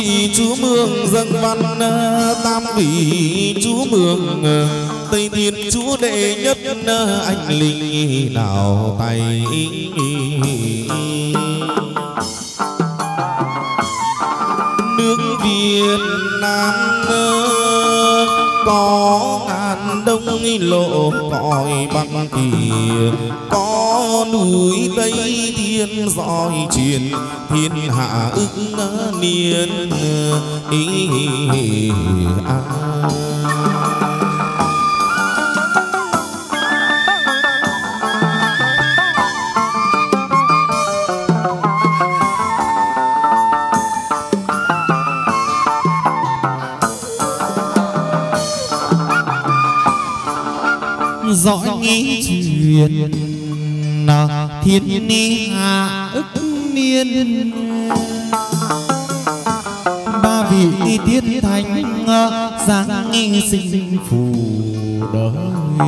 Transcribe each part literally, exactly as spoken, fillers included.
Chúa mường dâng văn tam vị Chúa mường Tây Thiên Chúa đệ nhất anh linh nào tay. Nước Việt Nam có ngàn đông lộ cõi Bắc Kỳ, có núi Tây Thiên dõi truyền thiên hạ ức niên ý à. Dõi nghe truyền thiên ni hạ ức niên, ba vị tiên thánh giáng nghi sinh phù đời.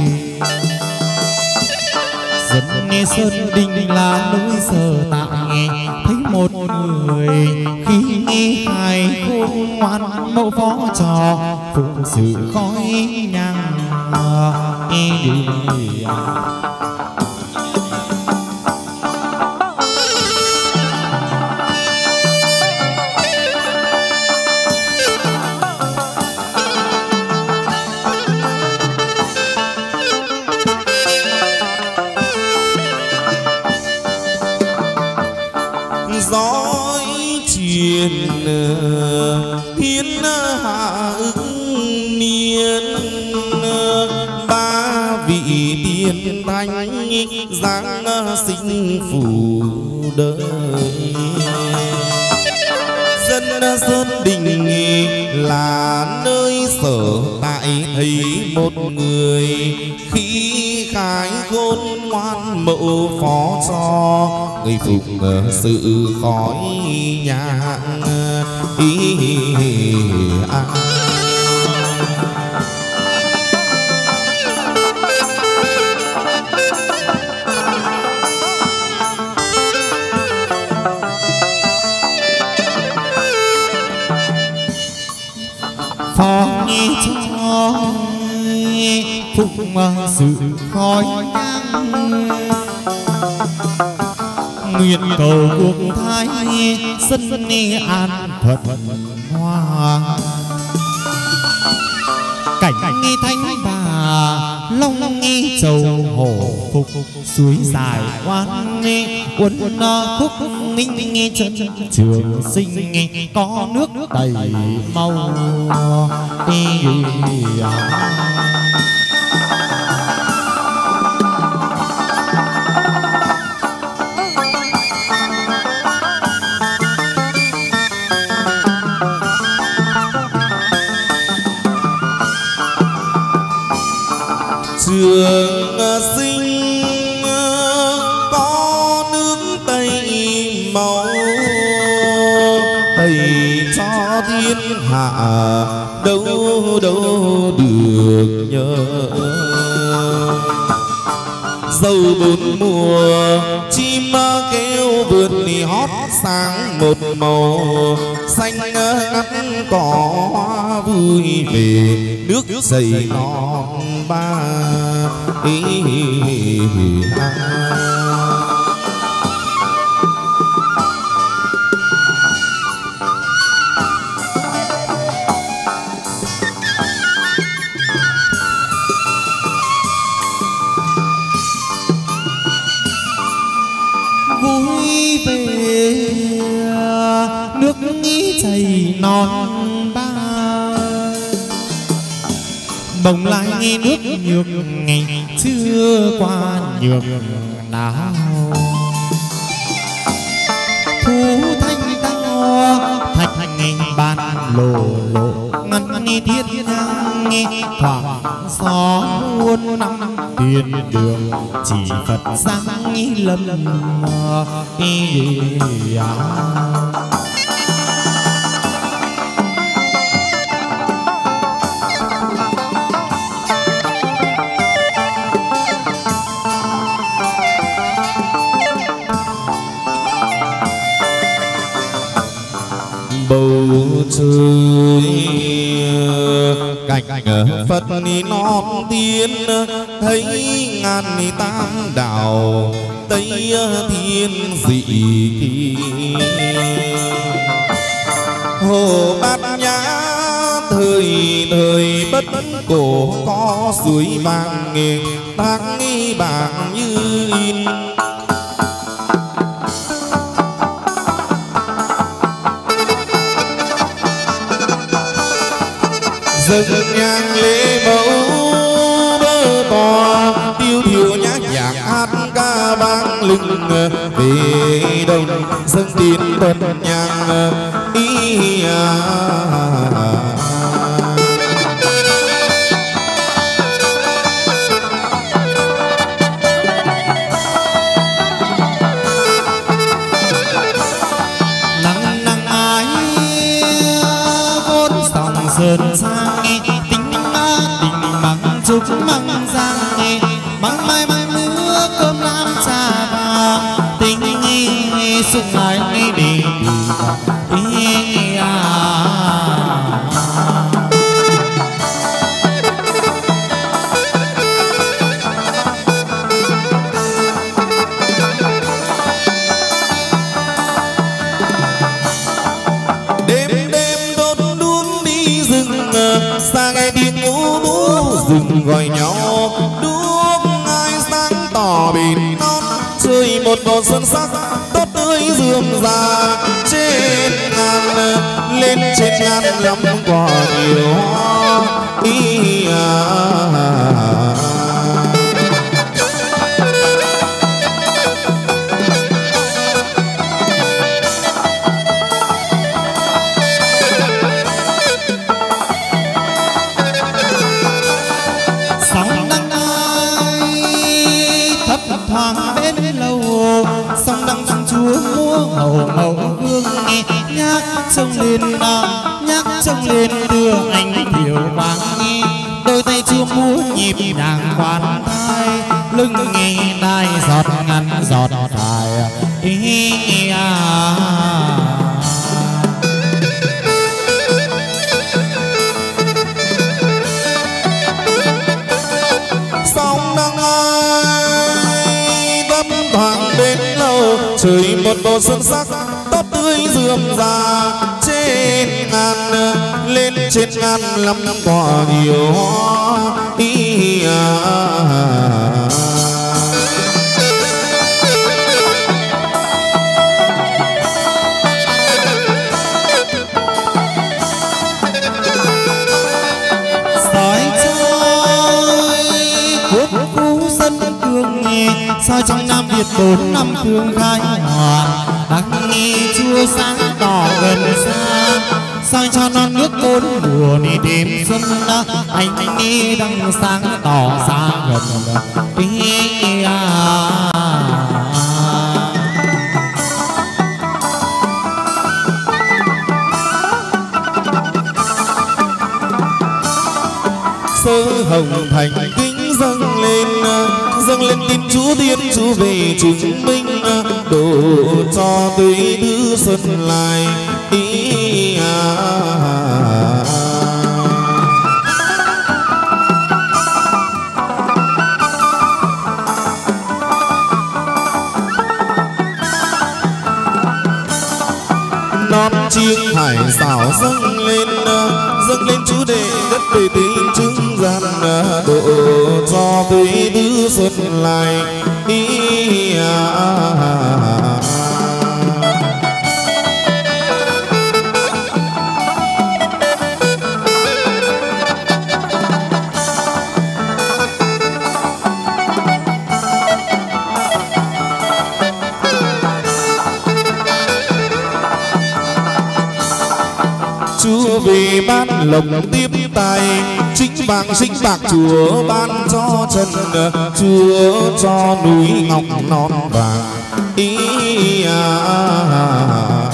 Dân nghe sơn đình là núi Sở Tại, thấy một người khi nghi hài khôn ngoan mẫu phó trò phụng sự khói nhang đi. Dõi truyền thiên hạ ức niên, ba vị tiên thánh giáng sinh phù đời. Dân Sơn Đình là nơi sở tại, thấy một người khi khai khôn ngoan mẫu phó cho người phục sự khói nhang ý à. Phó nghi cho phục sự khói nhang, nguyện cầu quốc thái dân an thuận hòa. Cảnh nghi thánh bà long nghi châu hổ phục suối dài oan uốn khúc minh chân trường sinh có nước đầy màu đi. Trường sinh có nước Tây màu, thầy cho thiên hạ đâu đâu được nhớ. Dầu bốn mùa chim kêu vượt hót sáng một màu, xanh ngắt cỏ hoa vui về nước Sài Gòn ba ý à. Vui về nước nghĩ chảy non ba, bồng lai nghe nước nhược ngày chưa qua nhược nào. Thu thanh tao thạch thành bàn lộ lộ, ngăn nghe thiết ngang nghe thoảng gió muôn năm tiền đường. Chỉ Phật giáng nghi lâm ý à. Bầu trời cảnh Phật non tiên thấy ngàn tam đạo tây thiên dị kỳ hồ bát nhã thời thời bất cổ có suối vàng nghề tác bạc như in dâng nhang lễ mẫu bơ to tiêu thiểu nhã nhạc hát ca vang lưng về đông dâng tin tuần nhang ý à. nắng nắng ái vốn dòng sơn sang tính tình măng trúc măng giang măng mai măng nước cơm lam trà vàng tình sung ai đi đi à. Xa nghe tiếng ngũ bú rừng gọi nhau đuốc ai sáng tỏ bìn non chơi một bầu xuân sắc tốt tươi rườm rà trên ngàn lên trên ngàn lắm quả nhiều ý à. thoáng bên lâu sông đăng sông chúa múa hầu hầu vương nghe nhắc trông lên nhắc trông lên đưa anh thiểu vàng nghe đôi tay chúa múa nhịp nhàng khoan thai lưng nghe đai giọt ngắn giọt dài ý à. Trời một bầu xuân sắc tốt tươi rườm rà trên ngàn lên trên ngàn lắm quả nhiều hoa ý à. Soi trôi quốc phú dân cương nghe soi trong Nam Việt bốn năm phương khai hòa đang nghe chua sáng tỏ gần xa soi cho non nước bốn mùa đi đêm xuân anh anh đi đang sáng tỏ xa gần đi à. Sơ hồng thành kính dâng lên dâng lên tin Chúa Thiên Chúa về chứng minh độ cho tươi thứ xuân lại ý à. Non chiêng hải xảo dâng lên dâng lên Chúa để đất về tình chứng gian độ cho tươi thứ xuân lại ý à. Chúa về ban lộc tiếp tài chính vàng chính bạc Chúa ban cho chân Chúa cho núi ngọc non vàng ý à.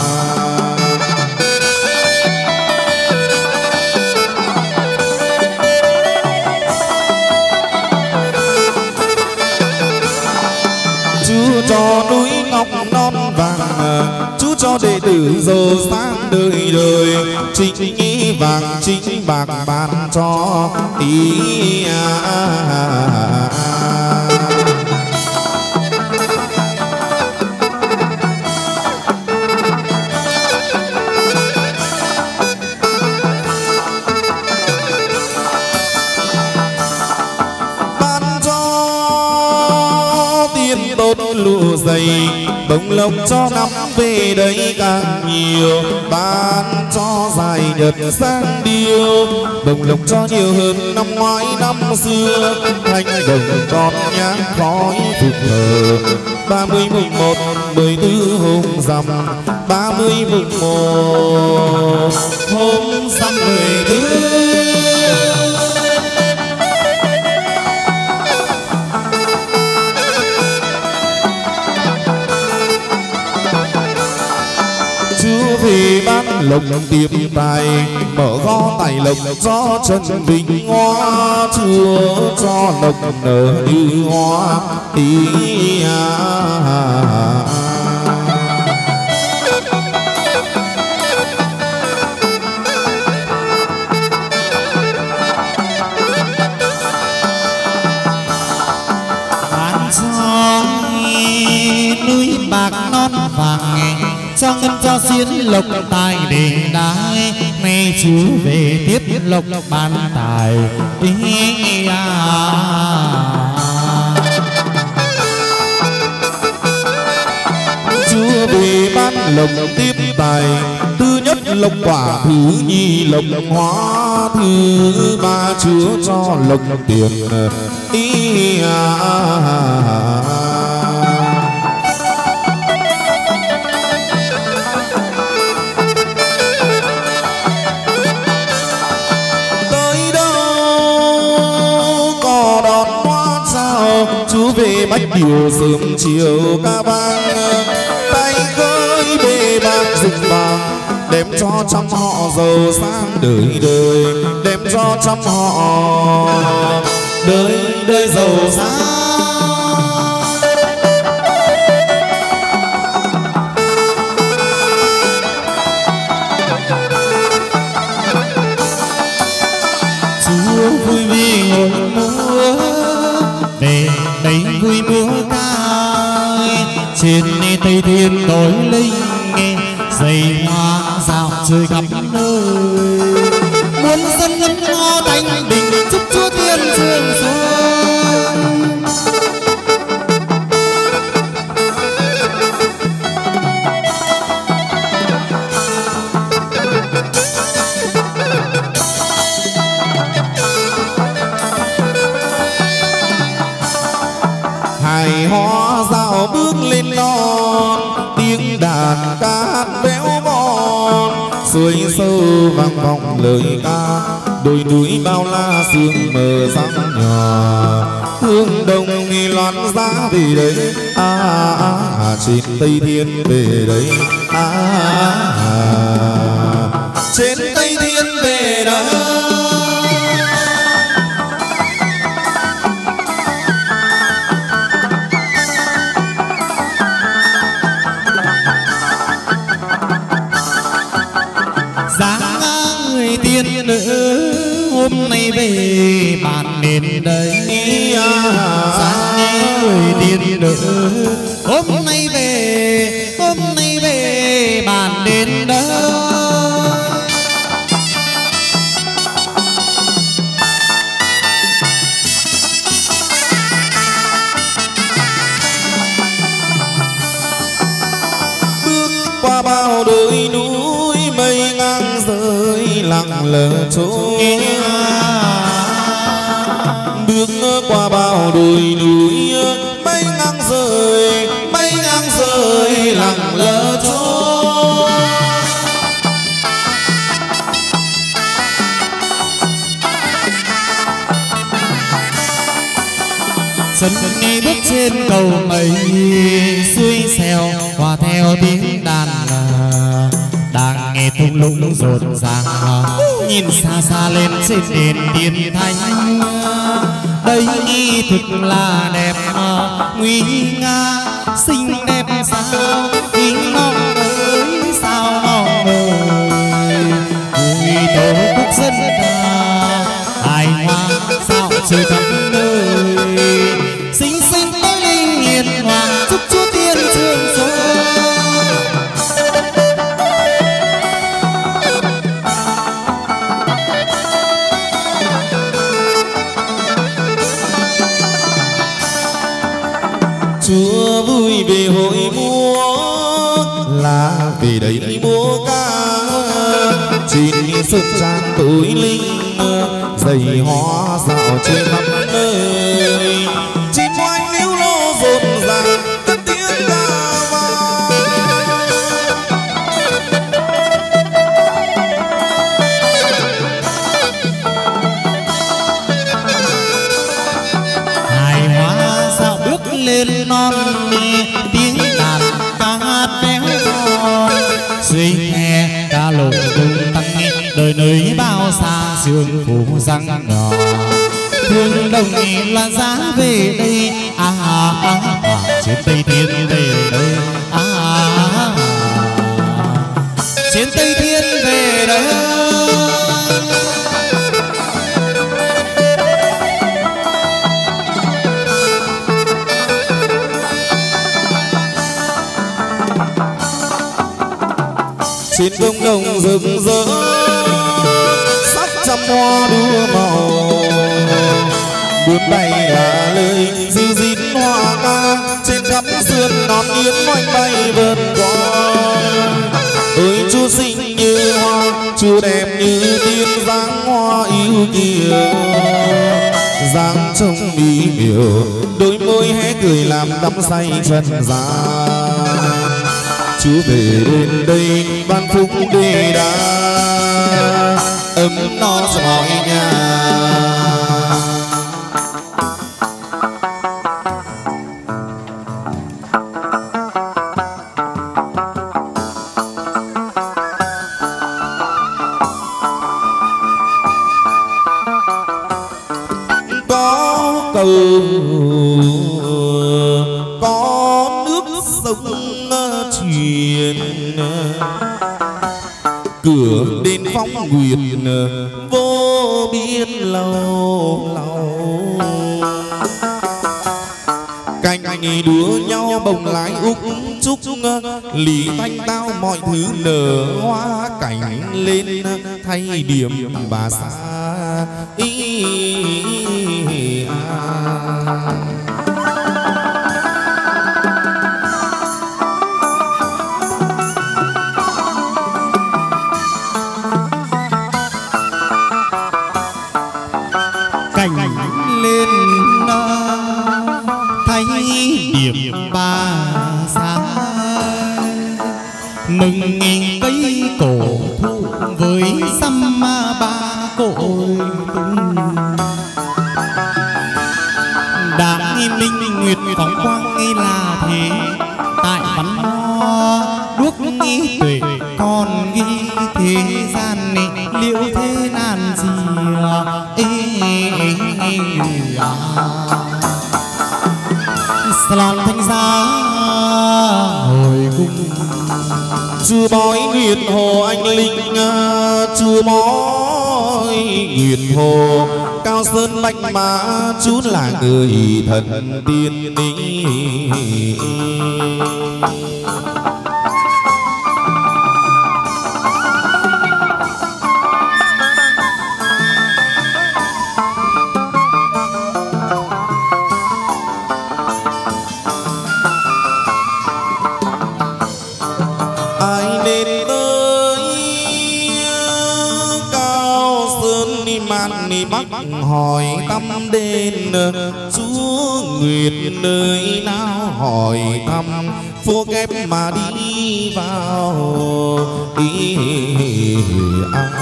Chúa cho núi ngọc non vàng Chúa cho đệ tử giàu sang đời đời chính ý vàng chính bạc ban cho ý à. Lụa dày bông lộc cho năm về đây càng nhiều, ban cho dài nhật sang điêu bông lộc cho nhiều hơn năm ngoái năm xưa. Thanh đồng con nhang khói phục thờ ba mươi mùng một mười tư hôm rằm, ba mươi mùng một hôm rằm mười tư. Vì ban lộc tiệm tài mở kho tài lộc cho Trần Vinh Hoa, chúa cho lộc nở như hoa ý à. Ban cho núi bạc non vàng, cho ngân cho xiên lộc tài để đái, nay chú về tiếp lộc ban tài ý à. Chúa về ban lộc tiếp tài, thứ nhất lộc quả, thứ nhì lộc hóa, thứ ba chúa cho lộc tiền ý à. Chú về bách điều sớm chiều ca vang, tay khơi bề bạc rực vàng, đem cho trăm họ giàu sang đời đời, đem cho trăm họ đời đời giàu sang. Chúa vui vì ngồi múa về đây vui múa ca, trên Tây Thiên tối linh dày hoa dạo chơi khắp nơi, muôn dân ngân ho thanh bình chúc Chúa thiên sương xuống. Hài hoa dạo bước lên non, tiếng đàn ca hát véo von, suối sâu vang vọng lời ca, đồi núi bao la sương mờ sáng nhỏ, hương đồng nghi loan giá về đây à, à, à trên Tây Thiên về đây à, à, à trên Tây Thiên về đây. Người tiên nữ hôm nay về bàn đến đây, sáng người tiên nữ hôm nay về, hôm nay về bàn đến đây. Bước qua bao đồi núi mây ngang rơi lặng lờ trôi, bước qua bao đồi núi mây ngang rơi, mây ngang rơi lặng lờ trôi. Chân đi bước trên cầu mây xuôi xèo hòa theo tiếng đàn, đang nghe thung lũng rộn ràng, nhìn xa xa lên trên đền tiên thánh. Đây nghi thực là đẹp nguy nga, xinh đẹp sao ý non ơi sao non ơi. chơi khắp nơi. Sinh sinh tới linh hiền hòa chúc chúa tiên trường sơn. Chúa vui về hội múa là về đây múa ca. Trên sơn trang tối linh dày hoa dạo trên khắp nơi. Chim oanh níu lô rộn ràng cất tiếng ca vang. Hài hoa dạo bước lên non tiếng đàn ca hát véo von. Dưới hè ca lộ tung tăng đời nơi bao xa sương phủ răng nhỏ. Thương đồng loan giá về đây à, à, à, à trên Tây Thiên về đây à, à, à, trên Tây Thiên về đây. Trên công đồng rực rỡ sắc trăm hoa đua màu. Buồn bay là lời dư dít hoa ca. Trên khắp sườn non yến oanh bay vần qua. Ôi Chúa xinh như hoa, Chúa đẹp như tiên, dáng hoa yêu kiều, dáng trông mỹ miều, đôi môi hé cười làm đắm say trần gian. Chúa về đến đây ban phúc đề đa, ấm no cho mọi nhà. Có cầu có nước sông truyền, cửa đến phong nguyệt vô biên lâu lâu. Cành đua nhau bồng lái úc trúc, lý thanh tao mọi thứ nở hoa cảnh lên thay điểm bà xa ý à. Cảnh lên thay điểm ba xa, mừng cây cổ thụ với xăm ba cội tung. Đã minh nguyệt phóng quang nghi là thế, tại bắn hoa đuốc nghi tuệ còn ghi thế gian này liệu thế nan gì ê, ê, ê, ê, à. Salon thanh giá hồi cung, chưa bói nguyệt hồ anh linh, chưa bói nguyệt hồ cao sơn bạch mã, chú là người thần tiên ý. Bắc hỏi tâm đền Chúa Nguyệt nơi nào hỏi thăm, phố kép mà đi vào ý à.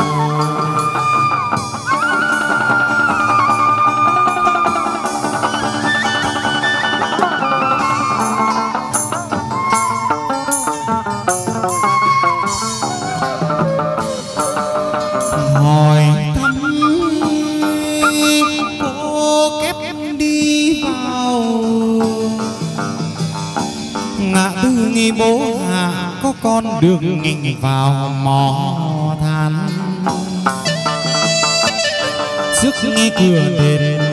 hỏi thăm phố kép đi vào, ngã tư nghi bố hạ có con đường nghịch vào mỏ than, trước nghi cửa đền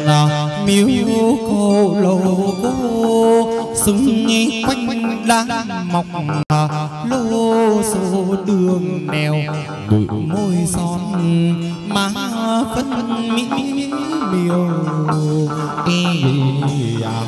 miếu cô lầu cô xung nghi quanh đang mọc lô số đường nèo bụi môi son má phân mỹ miều y à.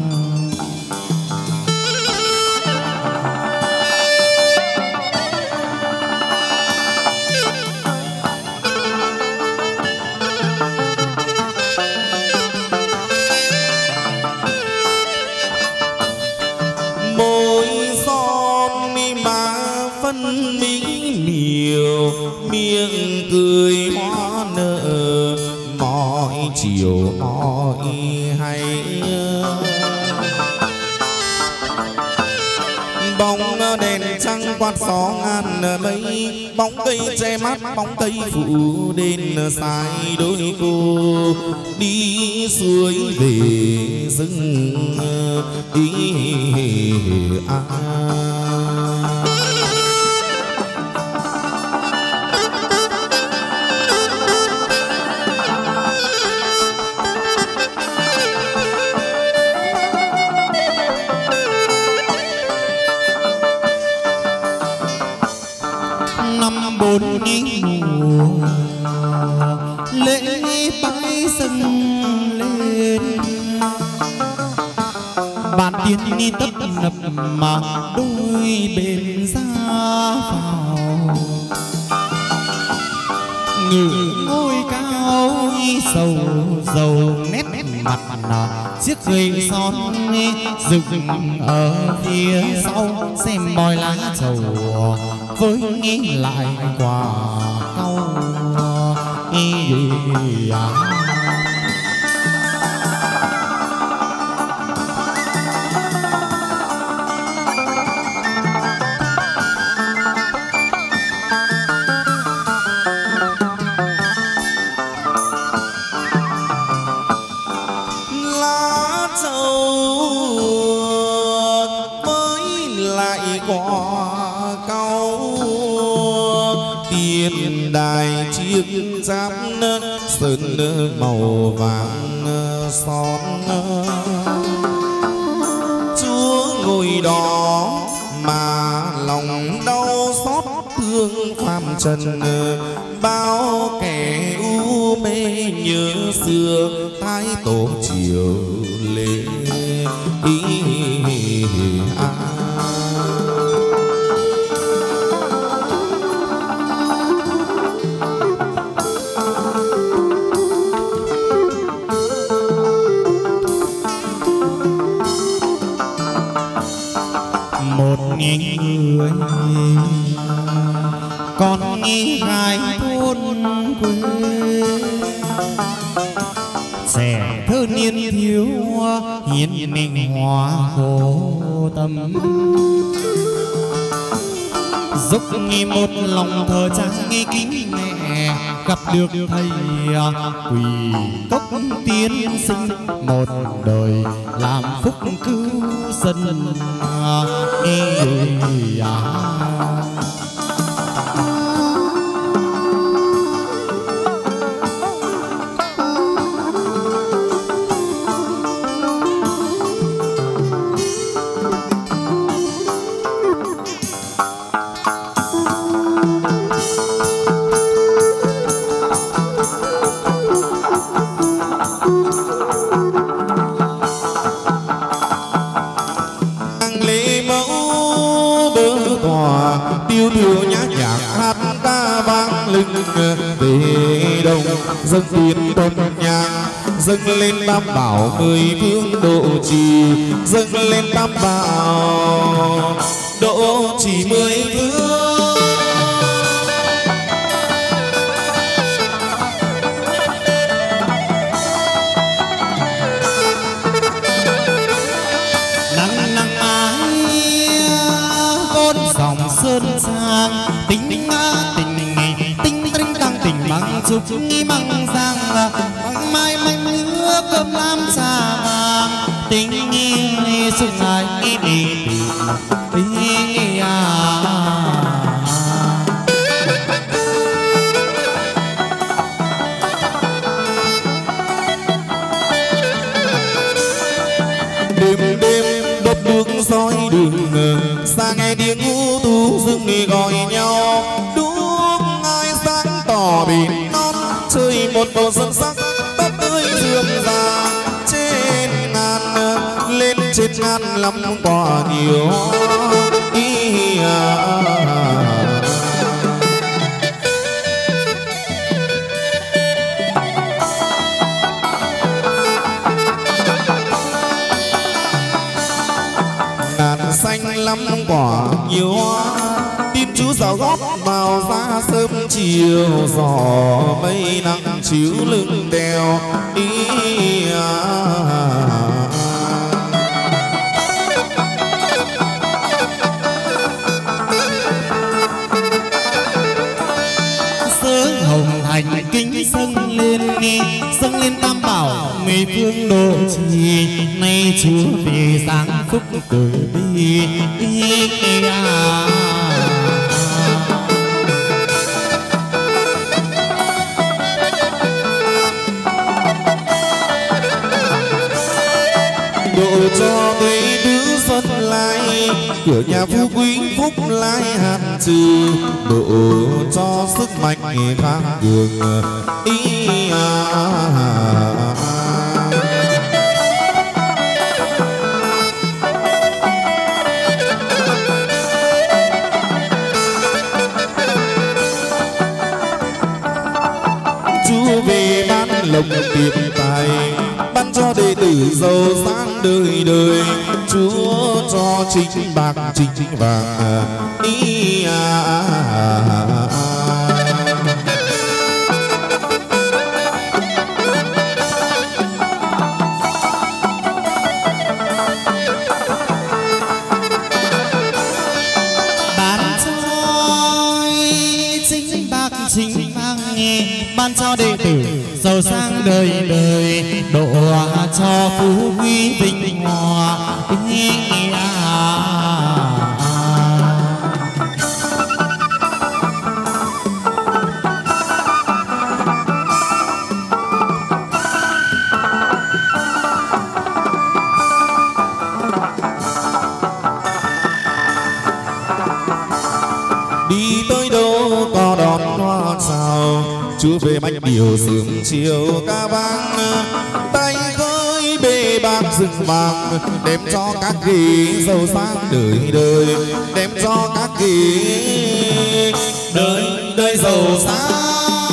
Miệng cười hoa nở mọi chiều mọi hay bóng đèn trăng quạt gió ngàn mây bóng cây che mắt bóng cây phủ đền sai đôi cô đi suối về rừng ý à. Bốn mùa lễ bái dâng lên bàn tiên ni tấp nập mà đôi bên ra vào ngự ngôi cao sầu dầu nét mặt chiếc gầy son dựng ở phía sau xem bòi lá trầu với nghĩ lại quả câu ý à. Lá trầu với lại quả tiền đài chiếc giáp sơn màu vàng son Chúa ngồi đó mà lòng đau xót thương phàm trần bao kẻ u mê nhớ xưa thái tổ chiều lên ý à. Người con nghĩ hai thôn quê trẻ thơ niên thiếu hiền ninh hòa khổ tâm dốc nghi một lòng thờ trang nghi kính mẹ gặp được thầy quỳ cốc tiên sinh một đời làm phúc cứu dân ê à. Tiêu điều nhã nhạc hát ca vang lưng về đông dâng tiền tôn nhang dâng lên tam bảo mười phương độ trì dâng lên tam bảo độ trì mười phương. Sơn sang tính tình tinh tinh tăng tình bằng chúc nghi bằng giang bằng mai manh lứa cơm lam trà vàng tình nghi sung ai đi đi đi à. soi đường xa nghe tiếng u tú rừng đi gọi nhau đuốc ai sáng tỏ biển non chơi một màu xuân sắc tóc tươi rượm rà trên ngàn lên trên ngàn lắm quả nhiều ý à. Xanh lắm quả nhiều hoa tim chú rào gót vào ra sớm chiều gió mây nắng chiếu lưng đèo đi à. Sớ hồng thành kính dâng lên dâng lên tam bảo mười phương độ trì nay chúa về giáng phúc từ bi à. độ cho mấy đứa xuân lai cửa nhà phú quý phúc lai hạn trừ độ cho sức mạnh khang cường ý à. Chúa về ban lộc tiền tài ban cho đệ tử giàu sang đời đời Chúa cho chính bạc chính vàng ý à. ban cho đệ tử giàu sang đời đời độ cho phú quý vinh hoa đi tới đâu có đón hoa sao Chúa về bánh điều sớm chiều ca vang tay khơi bê bạc rừng vàng đem cho các ghế giàu sang đời đời đem cho các ghế đời đời giàu sang.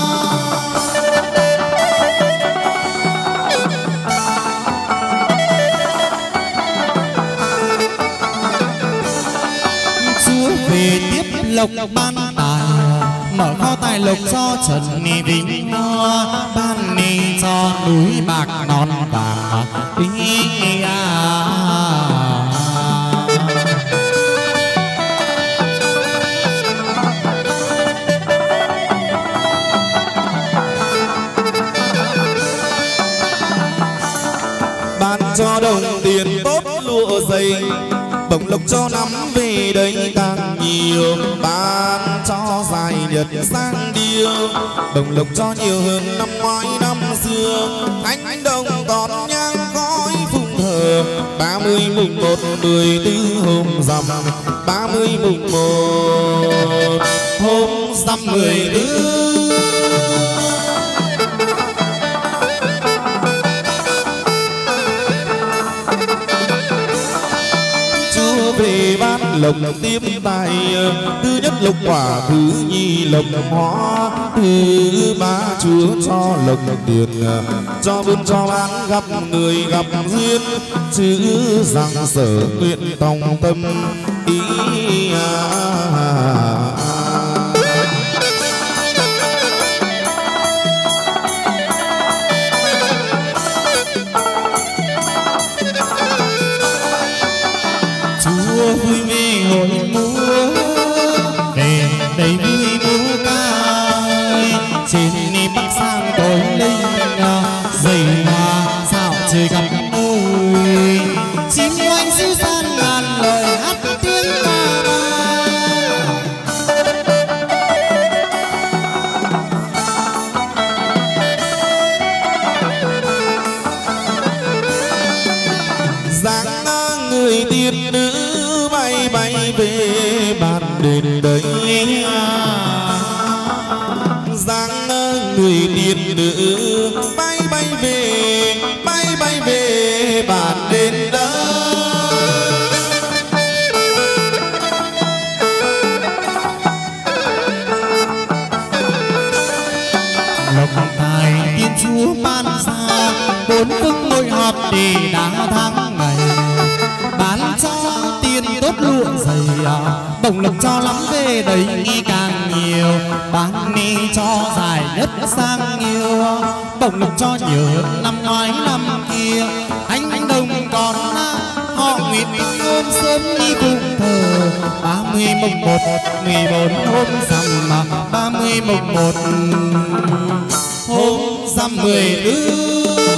Chúa về tiếp lộc ban tài mở kho tài lộc cho trần ni vinh hoa ban ni cho núi bạc non vàng ý à. ban cho đồng tiền tốt lụa dày bổng lộc cho năm về đây càng nhiều ban cho dài nhật sang điêu bổng lộc cho nhiều hơn năm ngoái năm xưa ánh đồng còn nhang khói phụng thờ ba mươi mùng một mười tư hôm rằm ba mươi mùng một hôm rằm mười tư về ban lộc tiếp tài thứ nhất lộc quả thứ nhì lộc hoa thứ ba Chúa cho lộc tiền cho buôn cho bán gặp người gặp duyên chữ rằng sở nguyện tòng tâm ý à. Vui mê hội múa về đây vui múa ca trên ni bắc sang tối linh dày hoa sao trời gặp ôi chim oanh siêu san ngàn lời hát tiếng ca dáng người tiên nữ đến đây dáng người tiên nữ bay bay về bay bay về bạn đến đây lộc tài tiên chúa ban ra bốn phương hội họp để đã tháng ngày bán cho tiền tốt lụa dày bổng lộc cho lắm về đấy nghi càng nhiều bán đi cho dài nhất sang nhiều bổng lộc cho nhiều hơn năm ngoái năm kia anh anh đồng còn họ nguyện ôm sớm đi cùng thờ ba mươi mồng một mười bốn hôm rằm mà ba mươi mồng một hôm rằm mười tư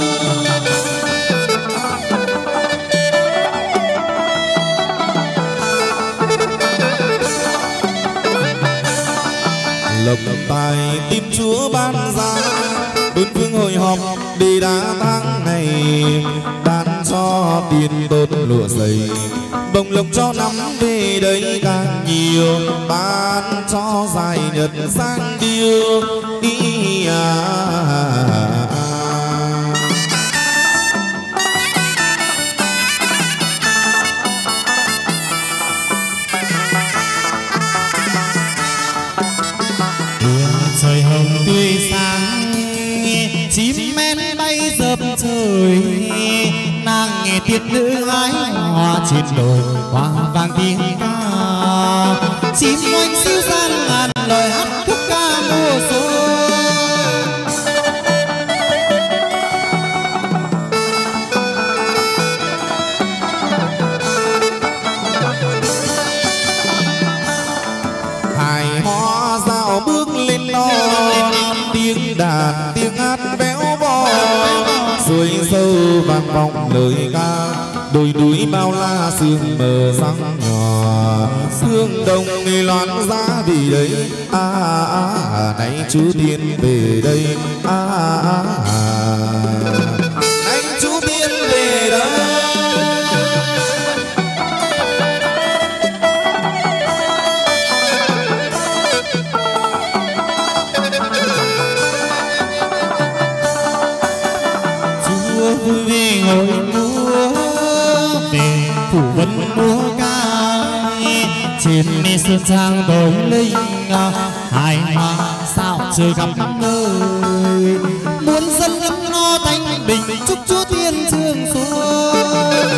lộc tài tim chúa ban ra bốn phương hội họp để đã tháng ngày ban cho tiền tốt lụa dày bồng lộc cho nắm về đây càng nhiều ban cho dài nhật sang điêu ý à, à, à. Trời hồng tươi sáng chim men bay dập trời nàng nghe tiết nữ hái hoa trên đồi hoa vàng tiếng ca chim oanh siêu gian ngàn lời hát khúc ca mùa xuân hài hoa dạo bước lên non tiếng đàn tiếng hát véo von suối sâu vang vọng lời ca đồi núi bao la sương mờ răng nhỏ hương đồng người loan ra vì đây à, à, à nay chú tiên về đây à, à, à nay chú tiên về đây vui về ngồi múa về phủ vân múa ca trên mi sơn trang đồi linh hài hòa sao trời khắp nơi muốn dân ấm no thanh bình chúc chúa tiên trường xuân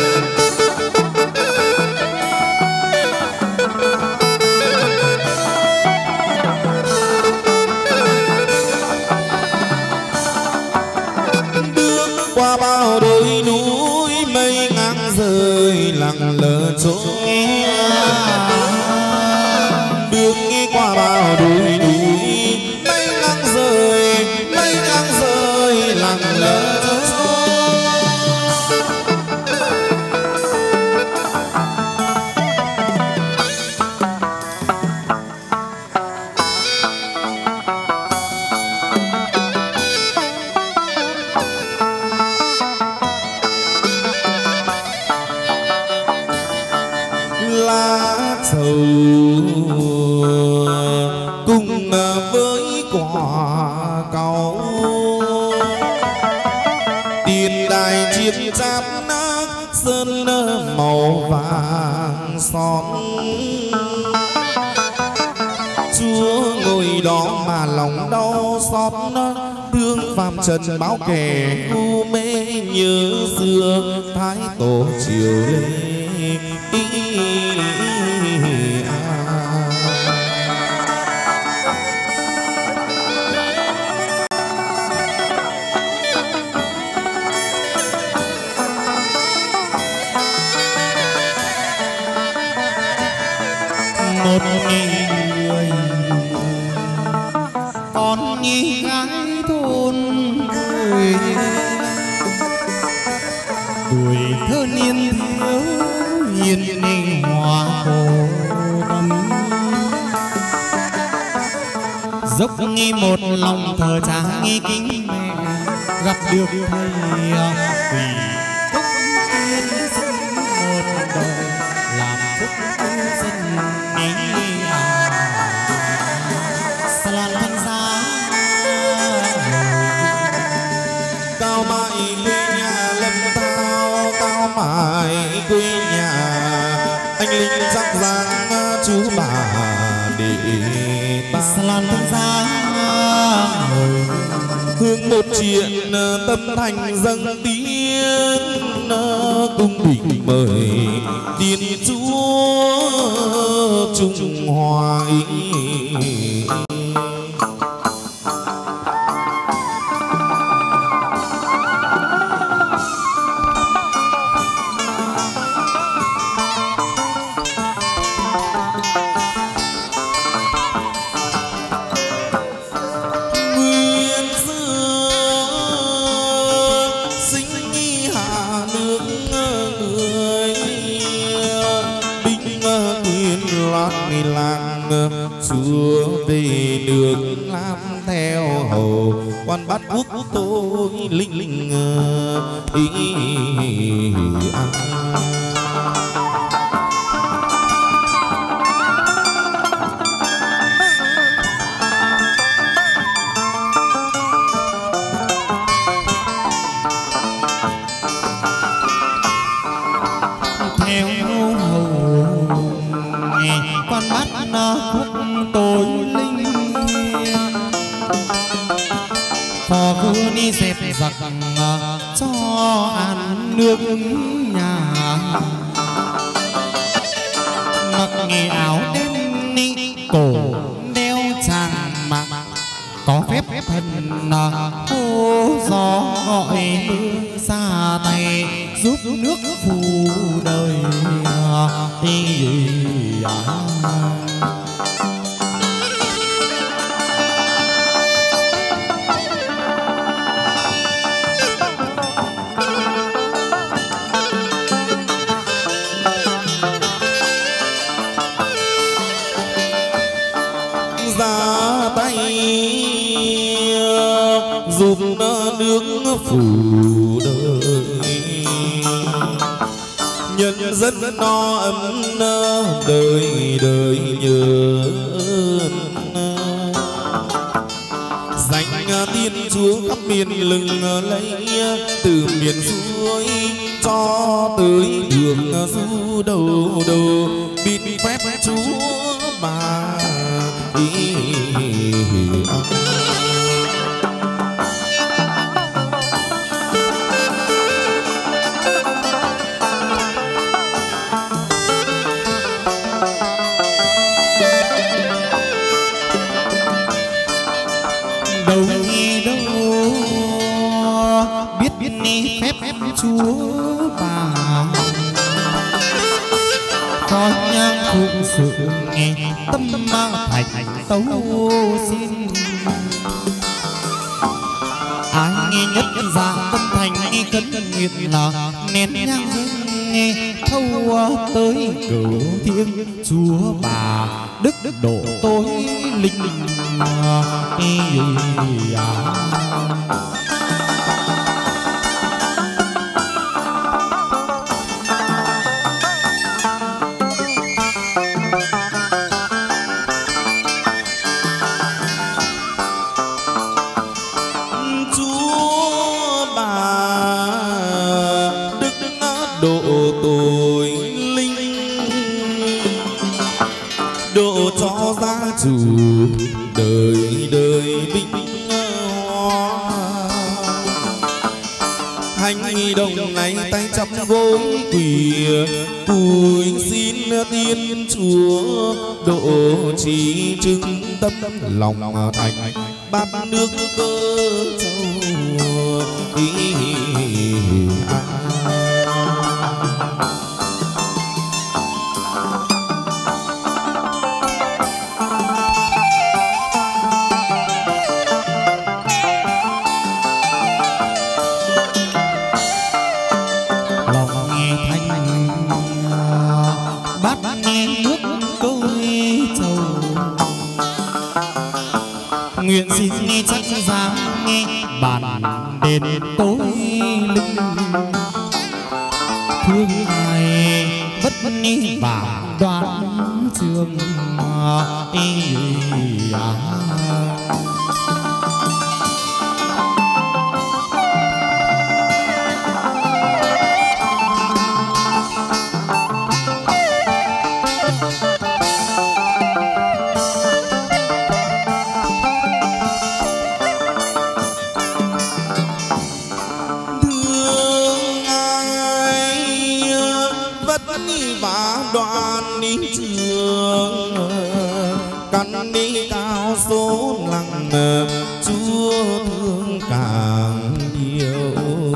qua bao đồi núi mây ngang rơi lặng lờ trôi bước đi qua bao đồi núi mây ngang rơi mây ngang rơi lặng lờ trôi lá sầu cùng với quả cầu tiền đài chiếc cháp nát sơn màu vàng son chúa ngồi đó mà lòng đau xót thương phàm trần báo kẻ u mê nhớ xưa thái tổ chiều lên một người con nhi gái thôn người tuổi thơ niên thiếu hiền ninh hoa khổ tâm dốc nghi một lòng thờ cha nghi kính mẹ gặp được thầy quỳ cốc tiên sinh một đời làm phúc dân nghĩ quê nhà anh linh sắc giang chú bà để ta lan ra hương một chuyện tâm thành dâng tiếng cung bình mời tiên chúa trung hòa ý. Chúa về nước làm theo hầu quan bắt quốc tôi linh linh ý à. Theo hầu quan bắt quốc tôi linh phò vua đi dẹp giặc cho ăn nước nhà mặc nghề áo đen ni cổ đeo tràng mặc có phép thần hô gió gọi mưa xa tay giúp nước phù đời đi à. Ra tay giúp nước phủ đời nhân dân no ấm đời đời nhớ danh tiên chúa khắp miền lừng lấy từ miền suối cho tới đường du đầu đầu bịt phép chúa mà ý à. đâu nghe đâu biết biết ni phép phép chúa bà có nhang phụng sự nghe tâm mang thành tấu xin ai nghe nhất dạ tâm thành nghe cấn nguyện là nén nhang nghe thâu tới cầu thiêng chúa bà đức đức độ tối linh linh à. độ tội linh độ cho gia chủ đời đời vinh hoa hành động này tay chắp gối quỳ cúi xin tiên chúa độ trì chứng tâm lòng thành bát nước cơ châu ý à. Nguyện xin nghe chắc dáng nghe bàn đền tối linh thương ngài vất ni và đoan trường ý à. đi trường căn đi cao số lăng chúa thương càng nhiều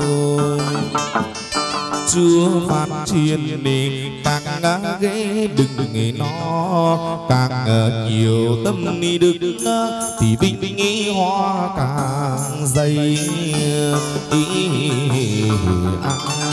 chúa phát triển đi càng ghế đừng nghe nó càng nhiều tâm ni đức thì vinh vinh ý hoa càng dày ý à.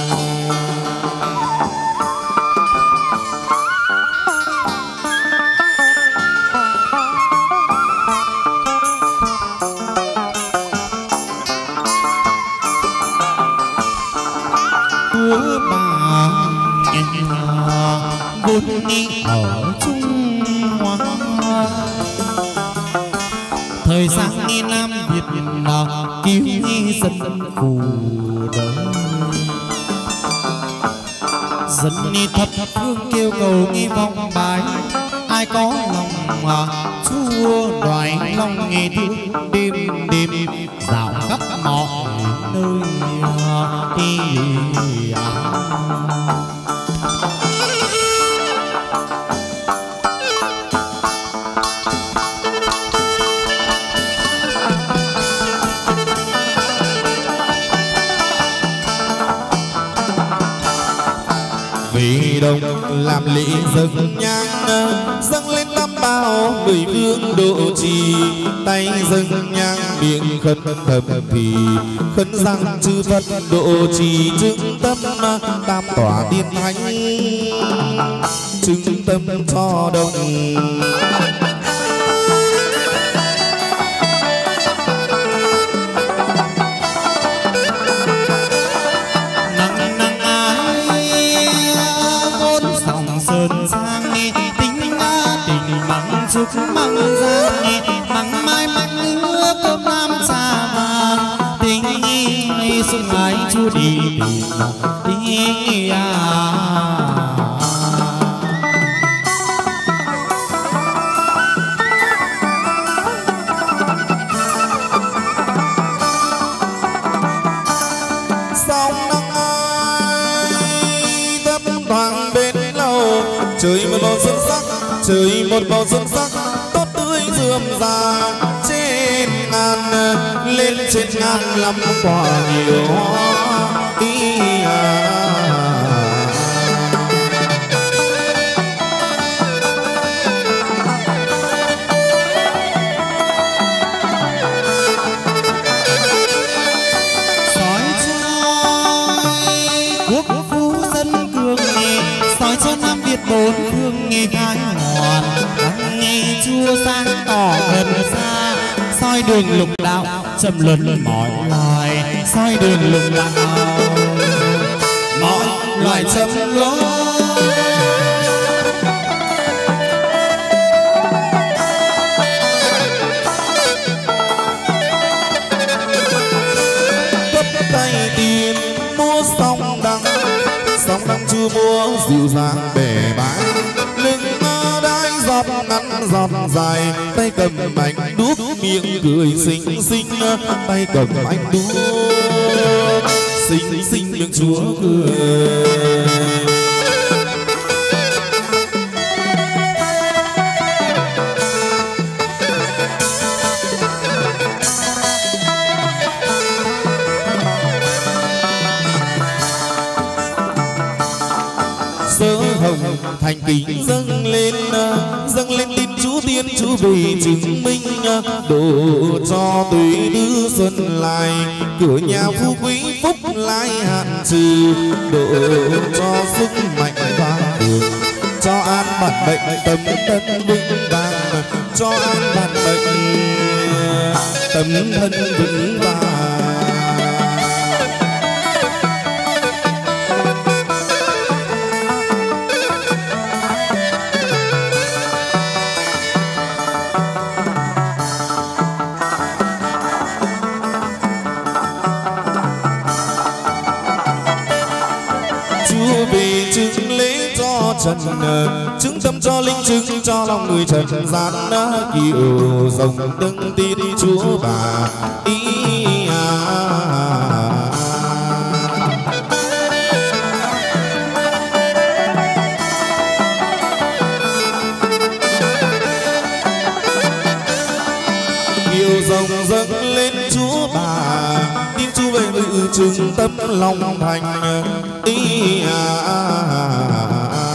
vốn đi ở Trung Hoa thời sáng nghìn năm Việt Nam cứu dân phù đời dân đi thập phương kêu cầu nghi vọng bài ai có lòng chúa đoài lòng nghe thương đêm đêm dạo khắp mọi nơi đi về đông làm lễ dâng nhang dâng lên tam bảo mười vương độ trì tay dâng nhang miệng khấn thầm thì khấn rằng chư Phật độ trì chứng tâm tam tỏa tiên thánh chứng tâm cho đông sơn sang nghe tính tình mắng chúc mắng ra nghe mắng mai mắng nữa cơm nam trà vàng tình xuân ái chúa đi tìm đi à trời một màu xuân sắc trời một màu xuân sắc tốt tươi rườm rà trên ngàn lên trên ngàn lắm quả nhiều hoa ý à. soi cho quốc phú dân cường nghề soi cho Nam Việt bốn phương nghe khai hoàn nghe chúa sáng tỏ gần xa soi đường lục đạo trầm luân mọi loài soi đường lục đạo mọi loài trầm luân cấp tay tiền mua song đăng song đăng chưa mua dịu dàng bể bãi lưng đai giọt ngắn giọt dài tay cầm bánh đuốc miệng cười xinh xinh tay cầm bánh đuốc xinh xinh miệng chúa cười sớ hồng thành kính dâng lên dâng lên tin chú tiên chú về chứng minh độ cho tùy tư xuân lai cửa nhà phú quý phúc lai hạn trừ độ cho sức mạnh và đường cho an bản bệnh tâm thân vững vàng cho an bản bệnh tâm thân vững vàng. Về chứng lễ cho trần chứng tâm cho linh chứng cho lòng người trần gian kiều rồng đấng tin chúa bà ý à. bà tin chú về ngự trường tâm lòng thành ý à, à, à, à.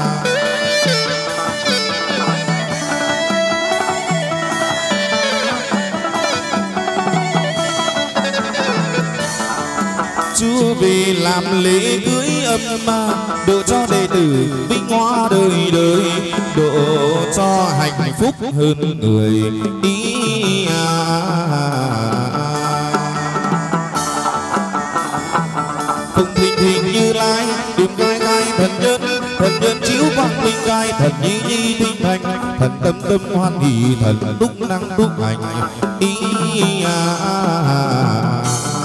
Chúa về làm lễ cưới âm ma độ cho đệ tử vinh hoa đời đời, độ cho hạnh phúc hơn người ý à. Phụng thịnh thịnh Như Lai điểm gai gai thần nhân, thần nhân chiếu quang minh gai thần nhi nhi tinh thành, thần tâm tâm hoan hỷ thần túc năng túc hành ý à.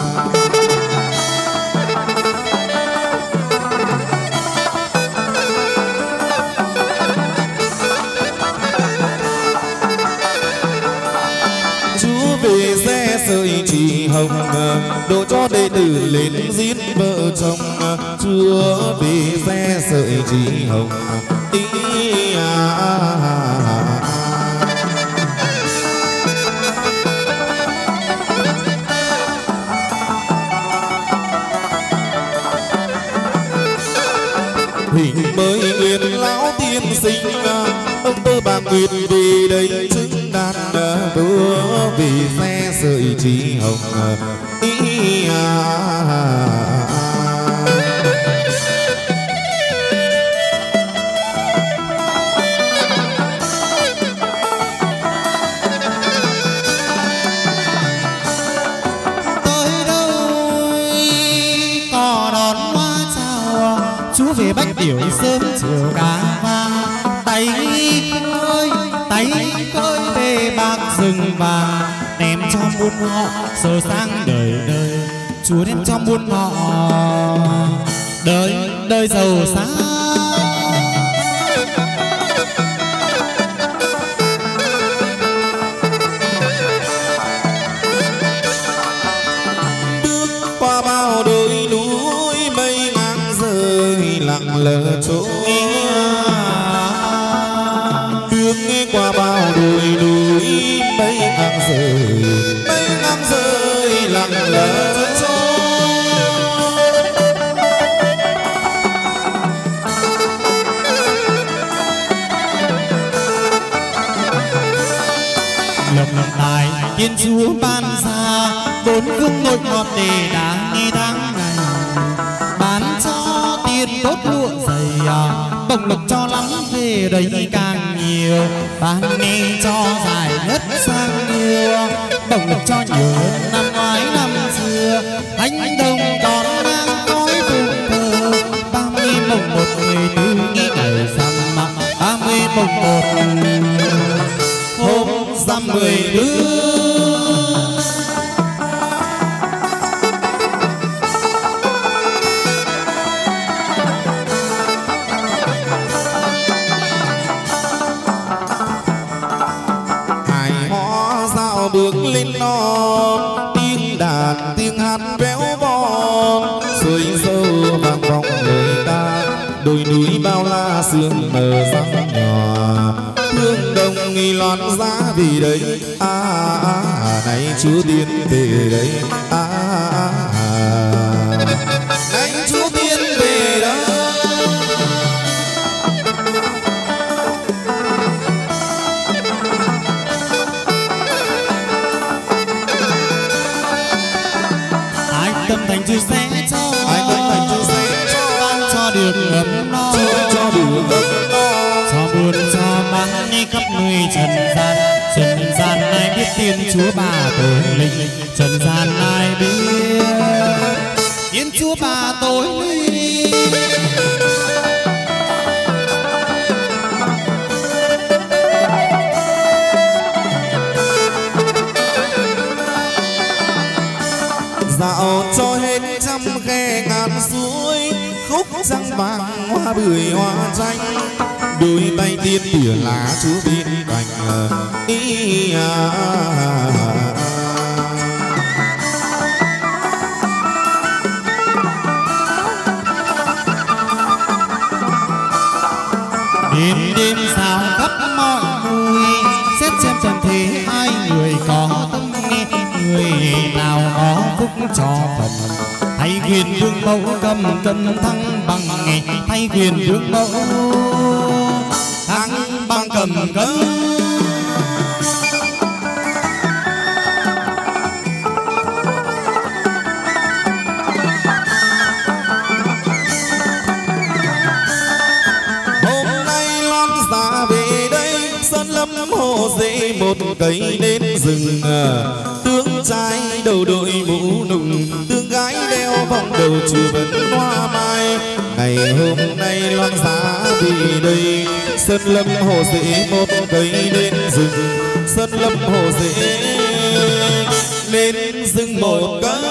Sợi chỉ hồng độ cho đệ tử lên giết vợ chồng, Chúa về xe sợi chỉ hồng ý à, à, à. Hình mới nguyện lão tiên sinh ông tơ bà nguyện về đây chứng đàn Chúa về xe sợi chỉ hồng ý à, à, à. Tới đâu có đón hoa chào, Chúa về bách điểu sớm chiều cá vang, tay khơi tay khơi về bạc rừng vàng, đem cho muôn họ sờ sang đời đời, Chúa đem cho muôn họ đời đời giàu sang. Bước qua bao đồi núi mây ngang rơi lặng lờ trôi, qua bao đồi núi mây ngang rơi, mây ngang rơi lặng lẽ trôi. Lộc tài Thiên Chúa ban ra, vốn không ngồi ngọt để đáng nghe tháng ngày, bán cho tiền tốt lụa dày bồng lộc cho lắm về đây càng nhiều, ban nghe cho dài nhất sang nhiều, bồng lộc cho nhiều hơn năm ngoái năm xưa, anh đồng còn đang cõi vùng thờ, ba mươi mồng một người tư nghĩ ngày rằm mặn, ba mươi mồng một hôm rằm mười đứa. Bước lên non tiếng đàn tiếng hát véo von, suối sâu vang vọng lời ta, đồi núi bao la sương mờ răng nhỏ, hương đồng nghi lon giá vì đây à, à, à này Chúa tiên về đây à, à, à. Này Chúa tiên về đây. Tâm thành Chúa sẽ cho, ai tâm thành Chúa sẽ cho, ban cho được ấm no, cho được ấm no, cho buồn cho bán đi khắp nơi trần gian, trần gian ai biết Thiên Chúa bà tối linh, trần gian ai biết Thiên Chúa bà tối linh. dạo cho hết trăm khe ngàn suối, khúc trăng vàng hoa bưởi hoa tranh, đôi tay tiên tỉa lá Chúa bên cạnh ý à, à, à. Đêm đêm sao khắp mọi nơi, xét xem trần thế ai người có tâm nghe, người nào có phúc cho phần, thay quyền vương mẫu cầm cân thăng bằng, thay quyền vương mẫu thăng bằng cầm cân. Hồ dễ một cây đến rừng, tướng trai đầu đội mũ nùng, tướng gái đeo vòng đầu chùa vẫn hoa mai. Ngày hôm nay loan giá vì đây, sơn lâm hồ dễ một cây đến rừng, sơn lâm hồ dễ lên rừng một cây.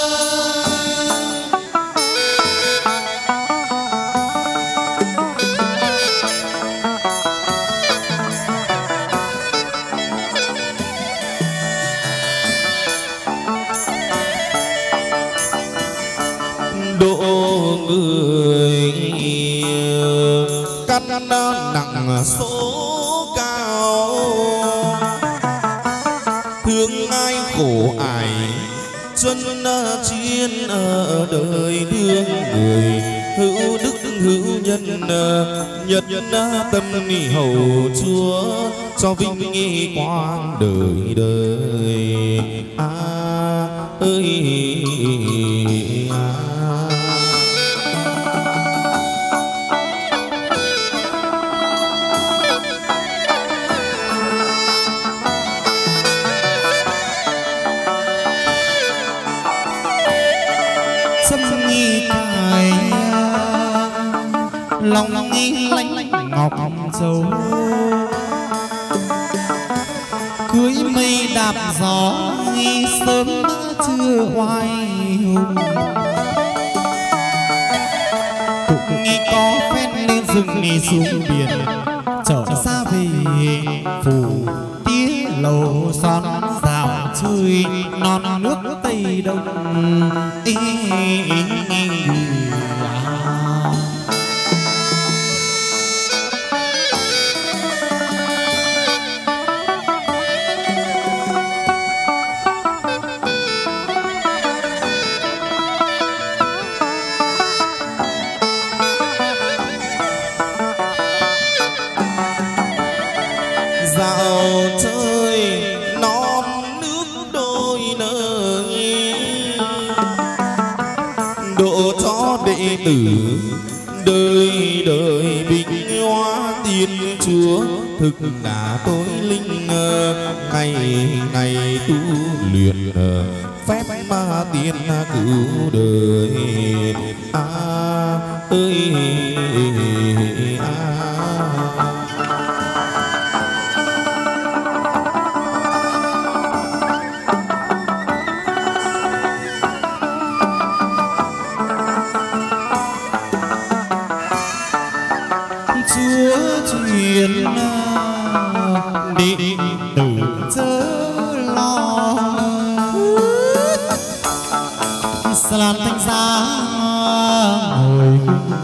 Nặng số cao, thương ai khổ ải chân chiên ở đời thương người, hữu đức hữu nhân nhật tâm ni hầu chúa cho vinh nghi quang đời đời. À ơi à. Lòng nghi lánh ngọc dấu, cưới mây đạp gió nghi sớm chưa oai hùng. Cũng nghi có phen lên rừng nghi xuống biển, trở xa về phủ tía lầu son dạo chơi non nước Tây Đông. Ý, ý, ý, ý. Tử đời đời vinh hoa tiên chúa, thực đã tối linh ngày ngày tu luyện phép ma tiên cứu đời. À ơi à. Đệ tử chớ lo, Sàn Thanh Giá ngồi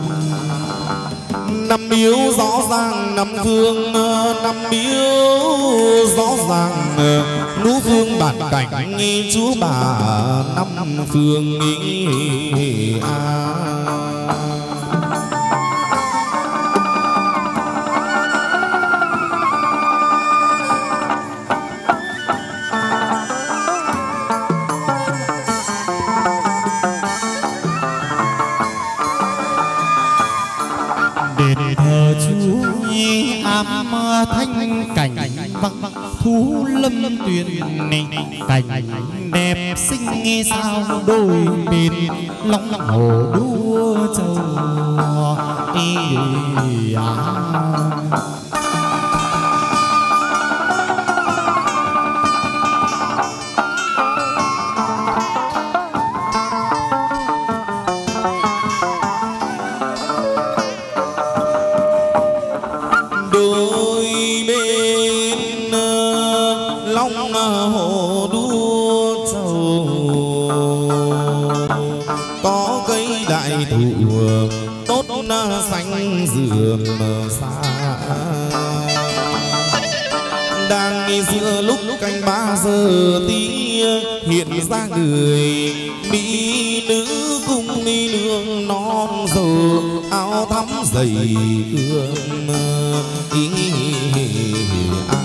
năm miếu rõ ràng năm phương, năm miếu rõ ràng ngũ phương bản cảnh chúa bà năm phương. À thanh cảnh vắng thú lâm tuyền, cảnh đẹp xinh nghe sao đôi bên long hồ đua châu. Ý à. Xanh dườm xa đang nghi giữa lúc canh ba giờ tí hiện ra người mỹ nữ cung ni nương non dầu áo thắm dày ương ý à.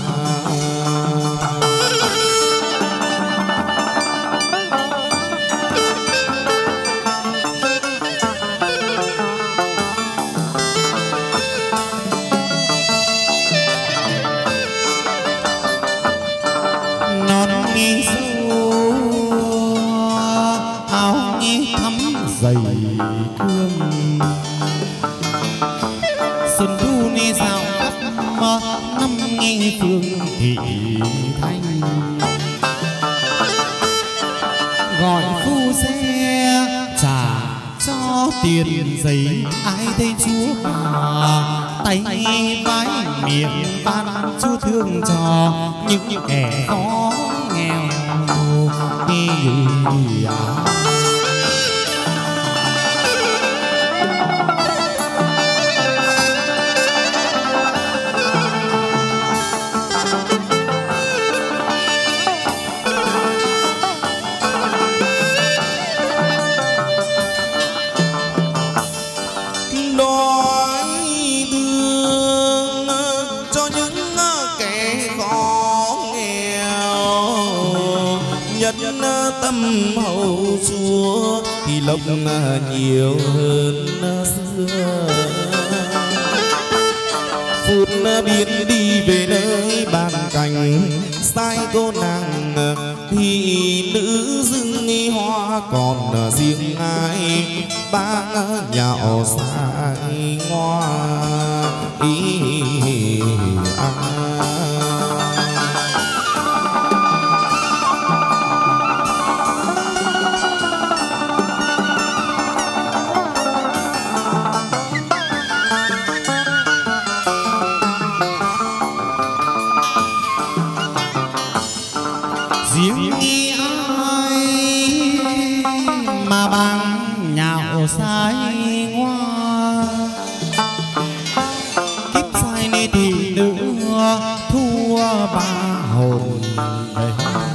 dày cương xuân thu ni dạo khắp năm nghe phương thị thanh gọi phu xe trả cho tiền giấy ai thấy chúa mà tay vái miệng ban chúa thương cho những kẻ khó nghèo đi à. Tâm hậu chúa thì lộc nhiều hơn xưa phút biến đi về nơi bàn cành sai cô nàng thì nữ dưng nghi hoa còn riêng ai ba nhạo sai ngoa ý à. riêng nghi ai mà bằng nhạo sai ngoa kiếp sai ni thì nữ thua ba hồn đây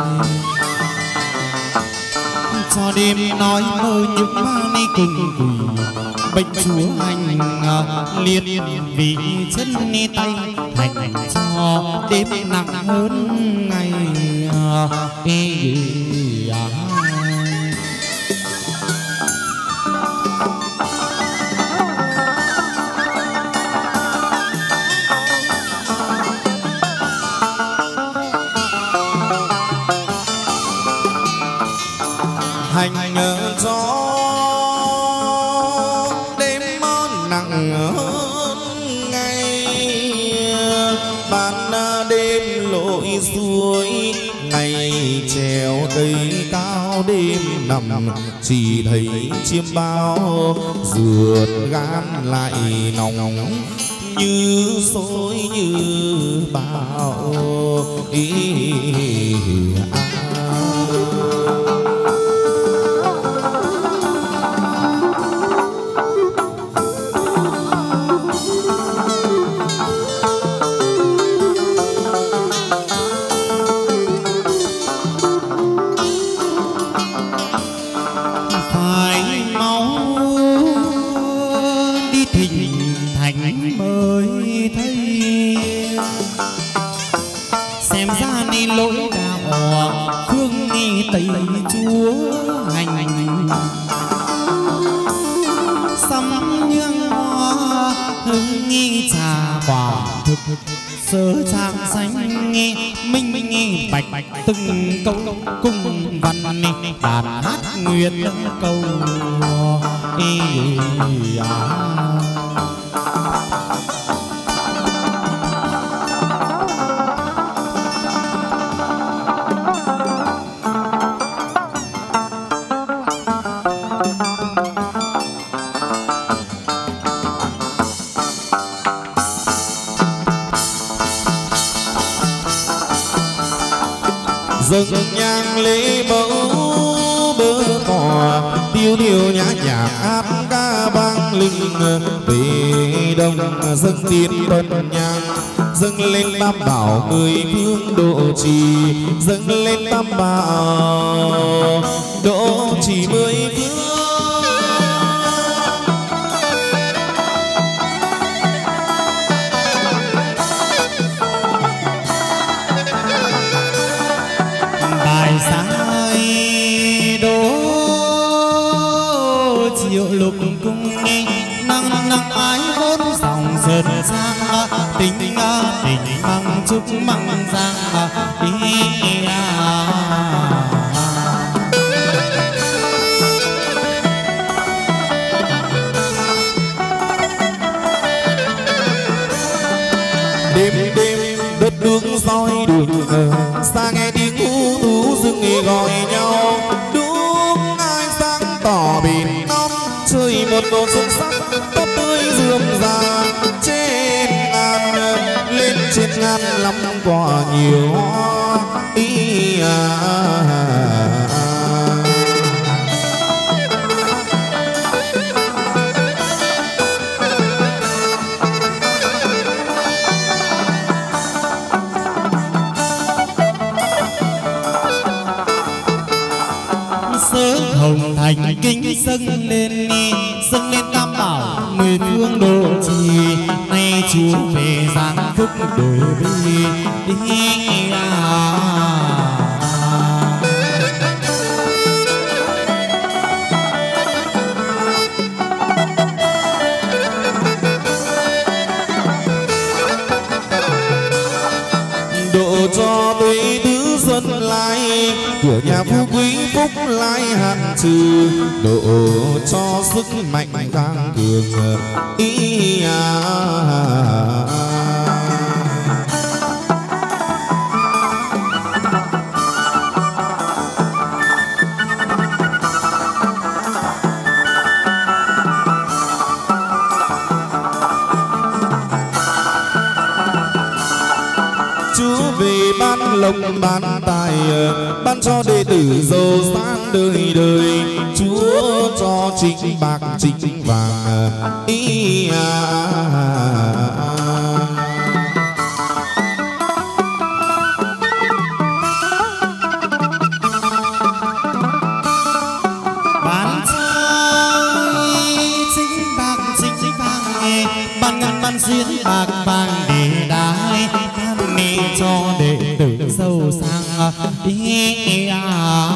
cho đêm nói mơ những ma ni cùng quỷ bệnh chúa hành liệt vì chân ni tay thành cho đêm nặng hơn ngày ý à. Hành cho đêm nặng hơn ngày ban đêm lội suối ngày trèo cây cao đêm nằm chỉ thấy chiêm bao rượt gan lại nòng như sôi như bão ý à. Xem ra ni lỗi đạo phương nghi tây chúa hành sắm nhương hoa hương nghi trà quả thực sớ trang xanh nghi minh nghi bạch từng câu cung văn ni đàn hát nguyệt câu ý à. dâng nhang lễ mẫu bơ cò tiêu điều nhã nhạc hát ca vang linh về đông dâng tiến tân nhang dâng lên tam bảo mười phương độ trì dâng lên tam bảo độ trì mười phương. bài sai đố triệu lục cung năng năng ái vốn dòng sơn sang tình tình măng chúc măng giang ý à. Đêm đêm đất nước soi đường xa nghe tiếng u tú rừng nghề gọi nhau đuốc ai sáng tỏ bền non chơi một độ xuân sắc tốt tươi rườm rà trên ngàn lên trên ngàn lắm quả nhiều hoa ý à. Hồng thành kính dâng lên dâng lên tam bảo mười phương độ trì nay chúa về giáng phúc đổi bi đi à. Độ cho tôi tứ dân lai của nhà phú quý phúc lai hạn trừ độ cho sức mạnh tăng cường ý à. Ban lộc ban tài ban cho đệ tử giàu sang đời đời Chúa cho chính bạc chính vàng ý à. Ban cho chính bạc chính vàng ban ngân ban xiên bạc vàng để đái ni cho đệ tử giàu sang ý à.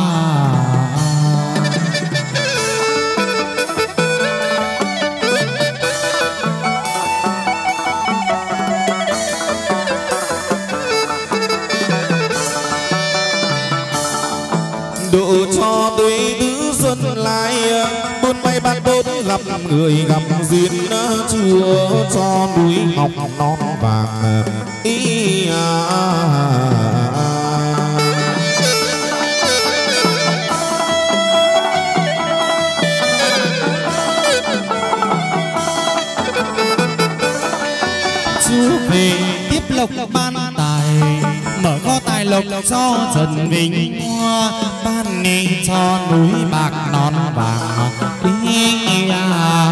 Độ cho tôi tứ dân lai buôn may bán tốt gặp người gặp duyên Chúa cho núi ngọc non vàng ý à. Chúa về tiếp lộc ban tài mở kho tài lộc cho Trần Vinh Hoa ban ni cho núi bạc non vàng ý à.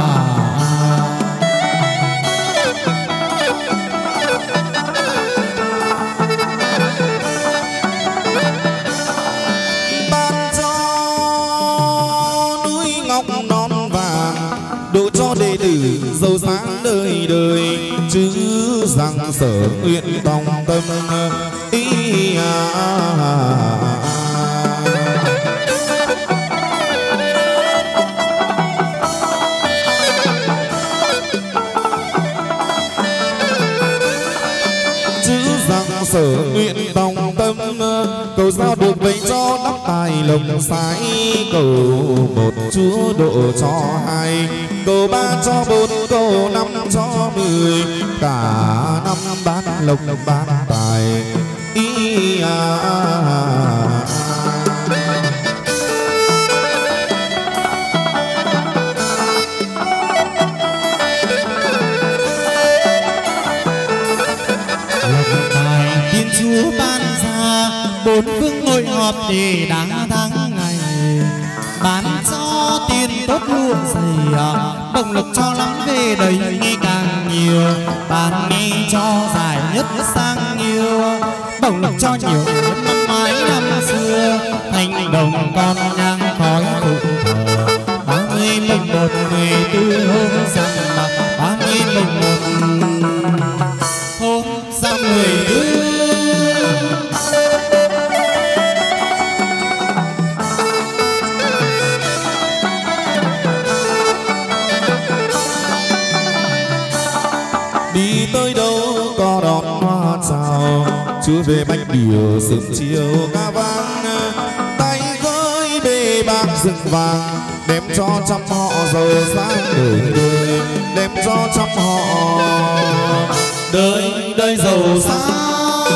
Ban cho núi ngọc non vàng độ cho đệ tử giàu sáng đời đời chứ rằng sở nguyện tòng tâm ý à. Sở nguyện tòng tâm cầu giao được vậy cho đắp tài lộc sái cầu một Chúa độ cho hai cầu ba cho bốn cầu năm cho mười cả năm bán lộc bán tài ý à. Chúa ban ra bốn phương ngồi họp để đáng tháng ngày ban cho tiền tốt tốt lụa dày, bổng lộc cho lắm về đầy nghe càng nhiều, ban nghe cho dài nhất sang nhiều, bổng lộc cho nhiều năm mái năm xưa, thành đồng con nhang khói phụng thờ. Ba mươi mùng một mười tư hôm rằm, ba mươi mùng một hôm rằm mười tư. Đi tới đâu có đón hoa chào, chúa về bánh điều sớm chiều ca vang, tay với bê bạc rừng vàng, đem cho trăm họ giàu sang đời đời, đem cho trăm họ đời đời giàu sang.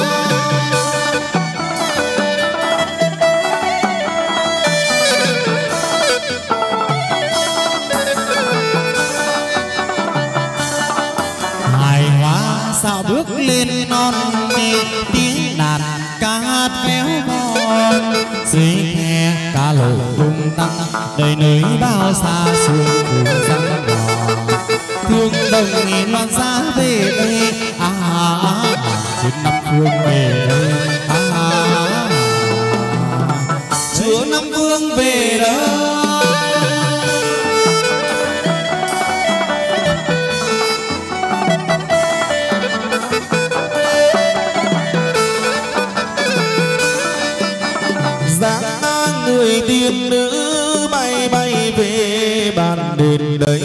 Dạo bước lên non nghe tiếng đàn ca hát véo von, dưới khe cá lội tung tăng đời nơi bao xa xương cùng răng đò. Thương đồng nghìn loan giá về đây, à, à, à, à trên năm phương về đây, à, à, à, chúa năm phương về đây. Người tiên nữ bay bay về bàn đền đấy,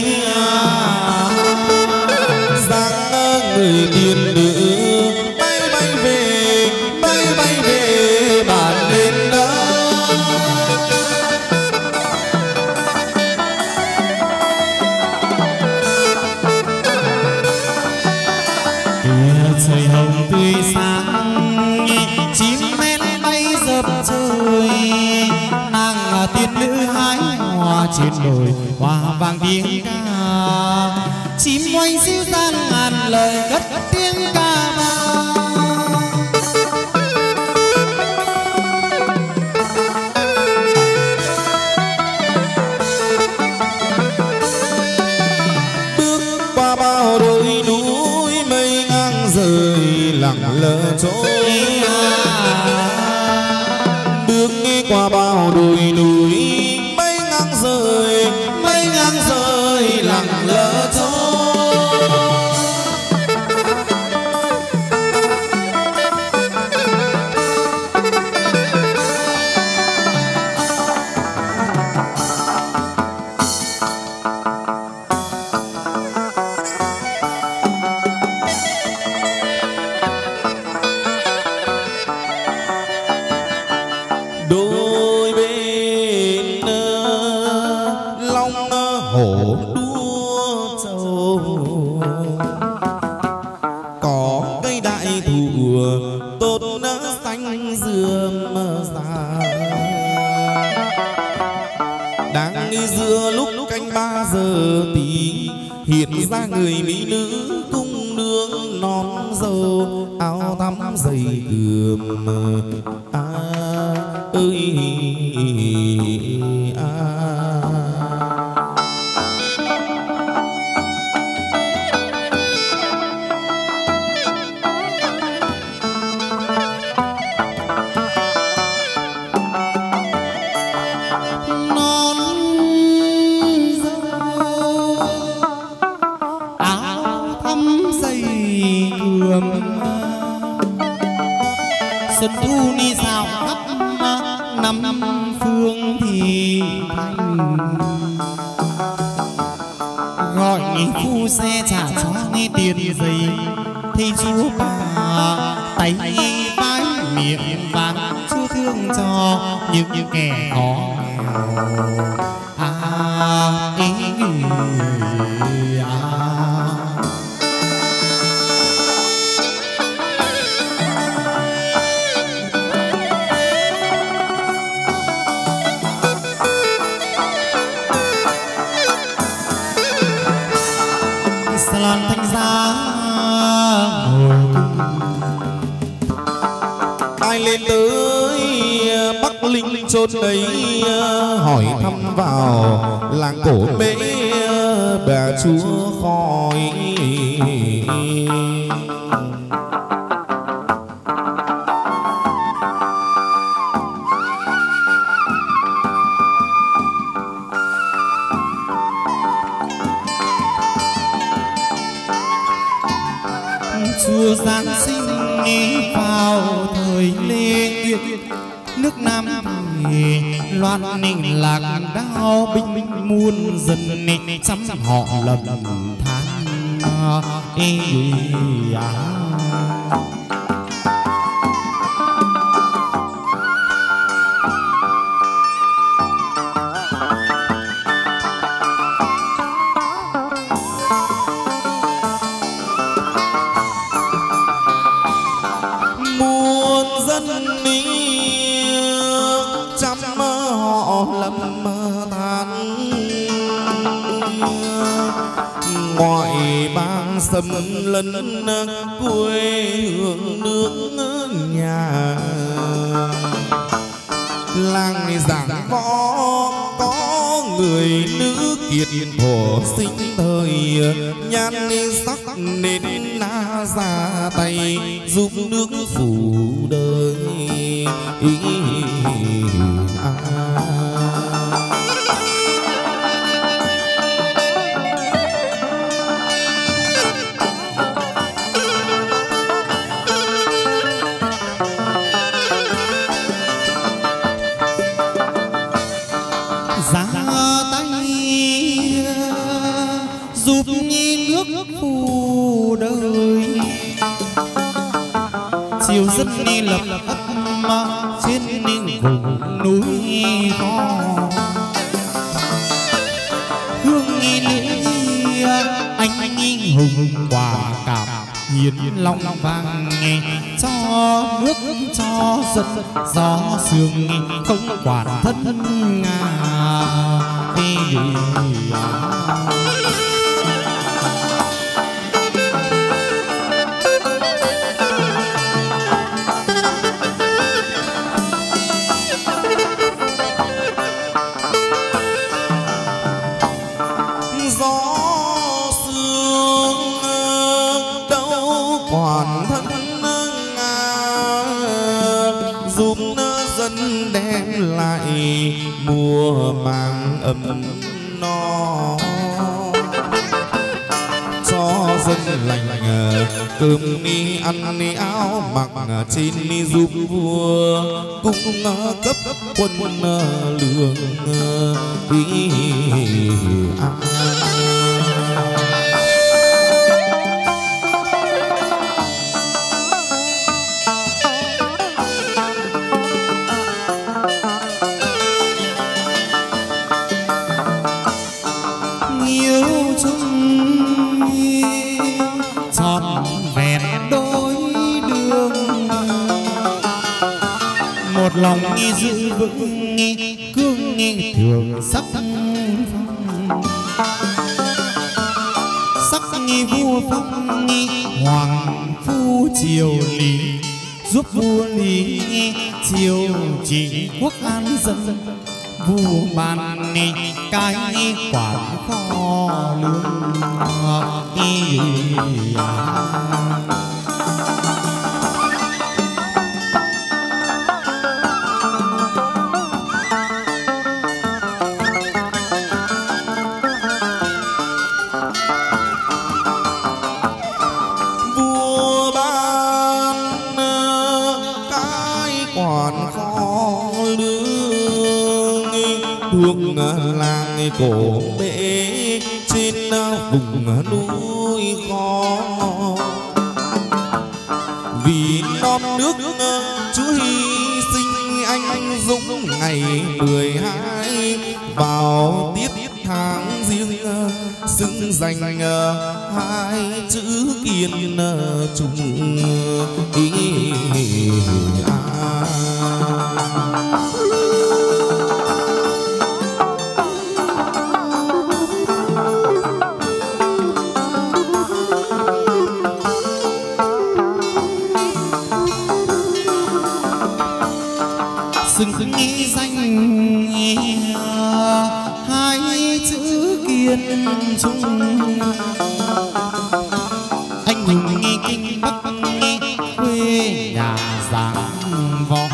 dáng người tiên nữ bay bay về bay bay về bàn đền đó. Kìa trời hồng tươi sáng, chim én bay dập trời, nàng tiên nữ hái hoa trên đồi, hoa vàng tiếng ca, chim oanh siêu gian ngàn lời cất tiếng ca vang. Bước qua bao đồi núi mây ngang rời lặng lẽ trôi, bước qua bao đồi núi mây ngang rời mây ngang rời lặng lẽ trôi. Đôi bên long hổ đua trâu, có cây đại thụ tốt xanh rườm rà, đang đi giữa lúc canh ba giờ tí, hiện ra người mỹ nữ cung nương non dâu, áo thắm dày cườm à, ơi à. Xuân thu đi dạo khắp năm phương thì thành, gọi nghỉ phu xe trả cho nghe tiền giấy, thì chúa bà tay vai miệng vàng, chúa thương cho những những kẻ khó à, ý, à. Salon thanh giá ngồi ai lên tới Bắc Linh chốn đấy hỏi thăm vào làng cổ mễ bà chúa khói. Chúa Giáng sinh vào thời Lê Tuyết, nước Nam thì loan ninh lạc đao binh muôn dân chăm họ lầm than ê à. Xâm lấn quê hương nước nhà, làng giảng võ có người nữ kiệt thổ sinh thời, nhan sắc nên na ra tay giúp nước phủ đời. Ý, à. Chiều dân đi lập ấp trên vùng núi to, hương nghi lễ anh anh hùng quả cảm hiến long vang nghe cho nước cho dân, gió sương không quản thân nga. Mùa màng ấm no cho dân lành, cơm ni ăn ni áo mặc trên ni giúp vua cung cấp quân lương. Ý à. Một lòng nghi giữ vững nghi cương nghi thường sắc phong, sắc nghi vua phong nghi hoàng phu triều lý, giúp vua lý triều trị quốc an dân, vua ban nghi cái quản kho lương. Hương làng cổ bể trên vùng núi khó, vì non nước Chúa hy sinh anh dũng ngày mười hai vào tiết tháng riêng, xứng danh hai chữ kiên trung. Ý à. Xứng nghĩ danh hai chữ kiên trung. Anh hùng nghi kinh bắc nghi quê nhà Giang Võ,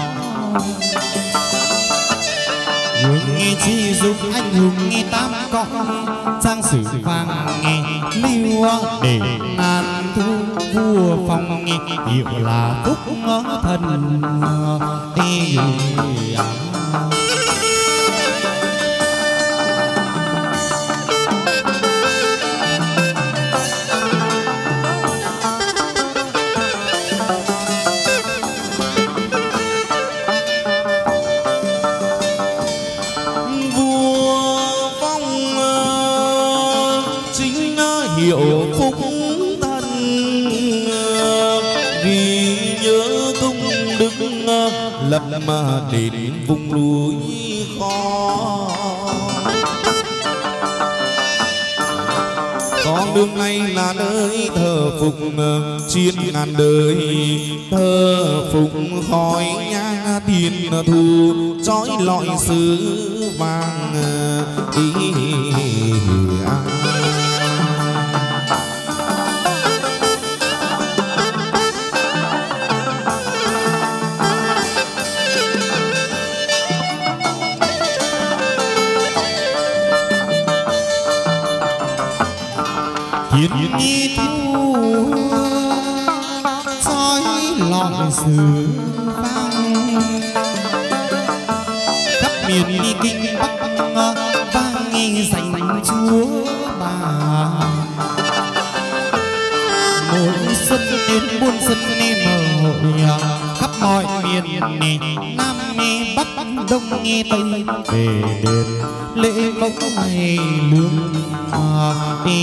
hướng nghi chi dục anh hùng nghi tam cõi, trang sử vàng nghi lưu để nan thu vua phong nghi hiệu là phúc thần đi. Hiệu phúc thân vì nhớ công đức lập mà đến vùng núi khó. Con đường này là nơi thờ phục chiến ngàn đời, thờ phục khói nhang tiền thù trói lọi sứ vàng ý à. Hiến nghi thu soi lọi sử vang, khắp miền nghi kinh bắc vang nghi dành chúa bà. Mỗi xuân đến buôn xuân ni mở hội, khắp mọi miền nam nghi bắc đông nghi tây về đền lễ mẫu ngày lương đi.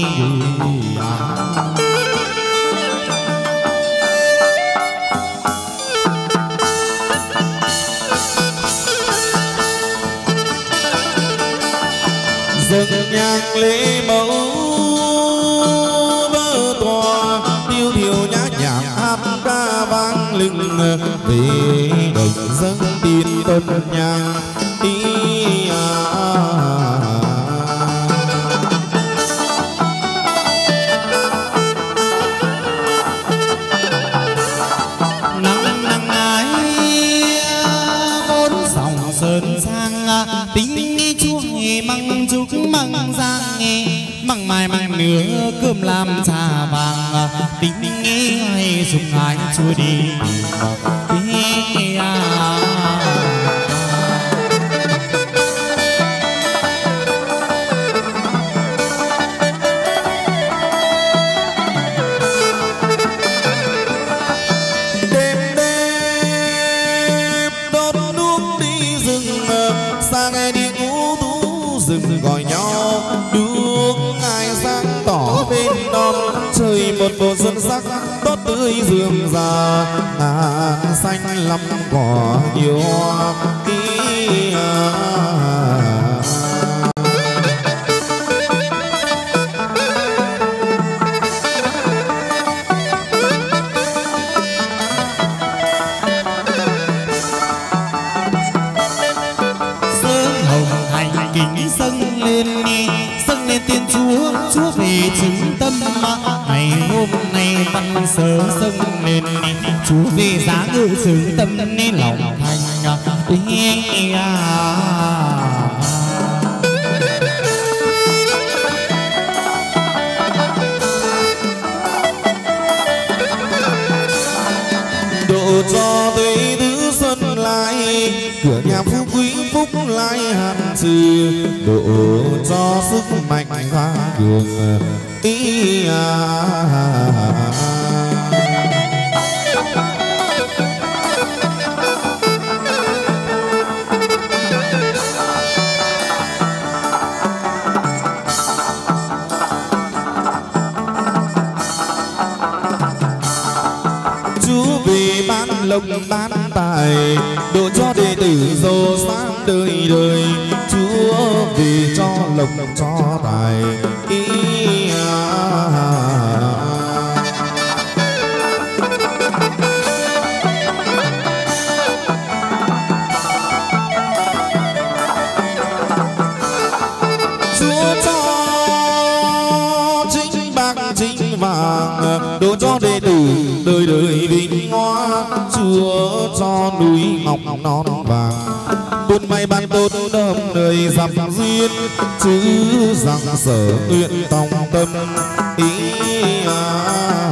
Dâng nhang lễ mẫu vơ tòa, tiêu thiểu nhã nhạc hát ca vang lừng về đồng dâng tiền tôn nhang đi à. Tính chuông măng trúc măng giang nghe măng mai măng nứa cơm làm trà vàng. Tính nghe hay dùng ai chúa đi gọi nhau đuốc ngài sáng tỏ bên non. Trời một màu xuân sắc tốt tươi rườm rà, ngàn xanh lắm cỏ nhiều hoa ý à. Dâng lên dâng lên tiên chúa, chúa về chứng tâm. Ngày hôm nay văn sớ dâng lên, chúa về giá ngự chứng tâm nên lòng thành ý à. Độ cho tới tứ xuân lại, cửa nhà phú quý phúc lai hạn trừ. Độ cho sức mạnh hoa cường ý à. Chúa về ban lộc ban tài, độ cho đệ tử giàu sang đời đời. Chúa về cho lộc cho tài ý à. núi ngọc non vàng. Buôn may ban tốt đơm đời dằm duyên, chứ rằng sở nguyện tòng tâm ý à.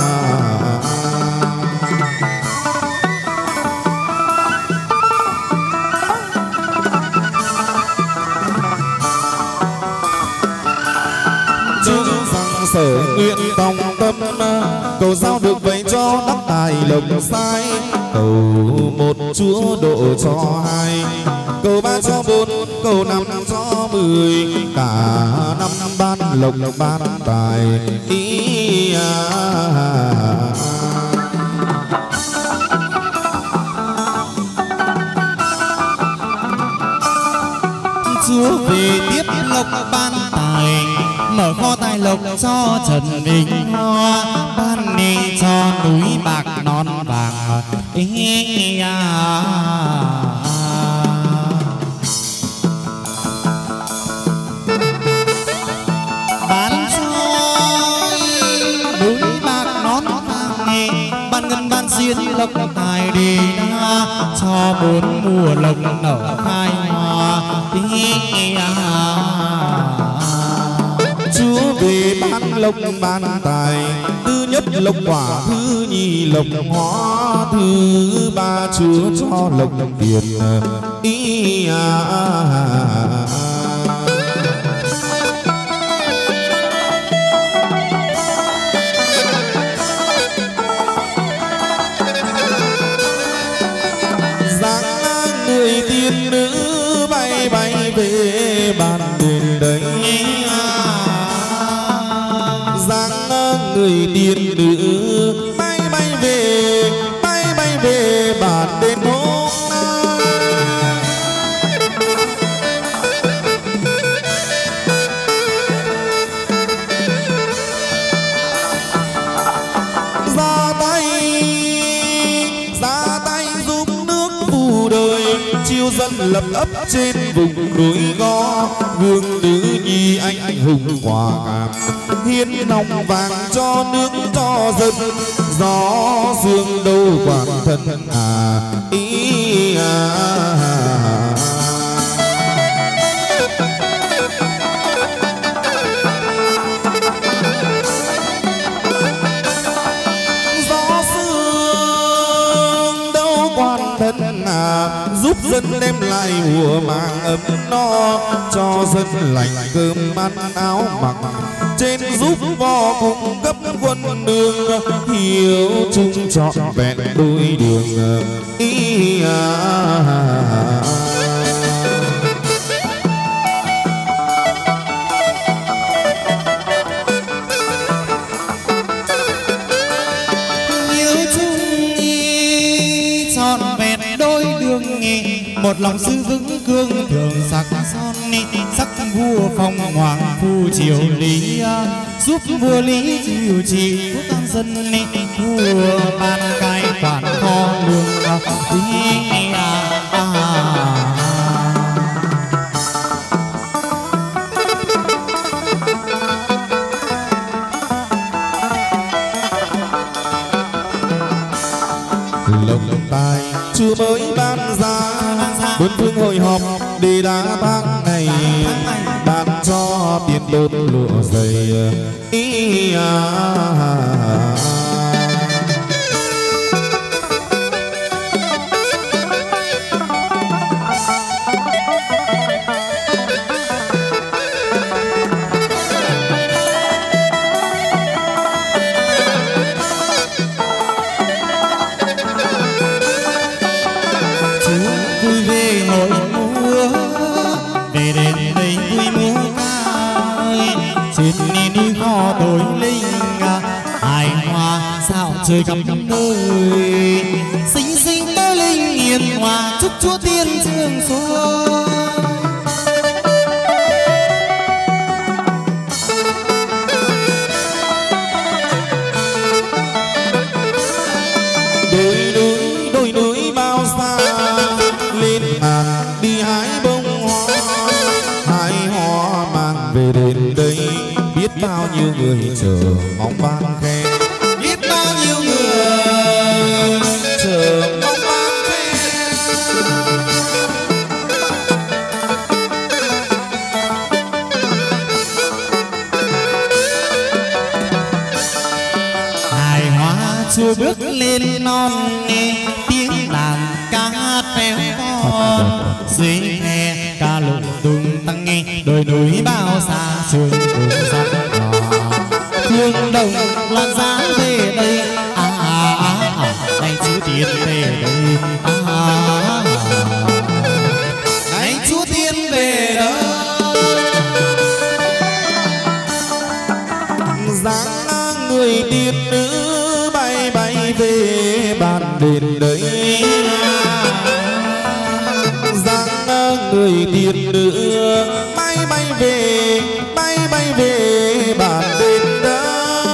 Sở nguyện tòng tâm cầu sao được vậy cho đắc tài lộc sai, cầu một chúa độ cho hai, cầu ba cho bốn, cầu năm cho mười, cả năm ban lộc ban tài ý à. Chúa về tiếp lộc ban tài, mở kho tài lộc cho Trần Đình Hoa, ban đi cho núi bạc non vàng ý à. Ban cho núi bạc non vàng, ban ngân ban diên lộc tài đi đa, cho bốn mùa lộc nở khai hoa ý à. Chúa về ban lộc ban tài, thứ nhất lộc quả, thứ nhì lộc hóa, thứ ba Chúa cho lộc tiền ý à. Dáng người tiên nữ bay bay về ban đền đấy, người tiên nữ bay bay về, bay bay về bản đền hôm nay. Ra tay, ra tay giúp nước phù đời, chiêu dân lập ấp trên vùng núi Go, vương nữ nhi anh anh hùng quả cảm, hiến nòng vàng cho nước cho dân, gió sương đâu quản thân à ý à. Gió sương đâu quản thân à, giúp dân đem lại mùa màng ấm no, cho dân lành cơm ăn áo mặc, trên giúp vò cùng cấp quân đường, hiếu chung trọn vẹn đôi đường ý à. Hiếu chung y trọn vẹn đôi đường nghề, một lòng sư vững cương thường sắc son, sắc vua phong hoàng phu triều lý, giúp vua lý diệu trì quốc an dân, vua ban cai quản kho lương ý à. Lộc tài Chúa mới ban ra, bốn phương hội họp để đá tháng ngày, ban cho tiền tốt lụa dày ý à. Tối linh hài hòa sao trời khắp nơi, xinh xinh tối linh hiền hòa, chúc Chúa tiên dương xuống. Đôi núi đôi núi bao xa, lên hàng đi hái bông hoa, hái hoa mang về đến đây, biết bao nhiêu người chờ mong ban khen, biết bao nhiêu người chờ mong ban khen. chùa bước lên non tiếng đàn ca véo con dưới nghe ca lụng tung tăng nghe đồi núi bao xa trường cùng sắc thương đồng loan giá về đây à à à à đánh chú tiên về đây à à à đánh chú tiên về đây dáng người tiên nữ bay bay về bàn đền đấy dáng người tiên nữ bay bay về bay bay về bàn đền đấy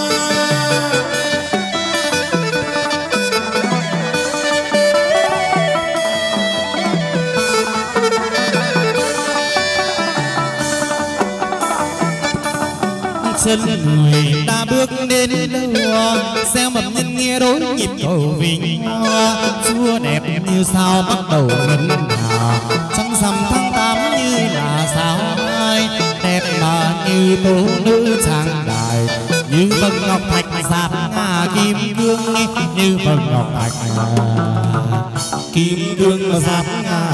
chân người ta bước đến đâu xeo mập nhân nghe đối nhịp cầu vinh hoa chúa đẹp như sao bắt đầu ngân hà trăng rằm tháng tám như là sao mai đẹp mà như tố nữ trang đài như vầng ngọc thạch sạt ngà kim cương như vầng ngọc thạch kim cương sạt ngà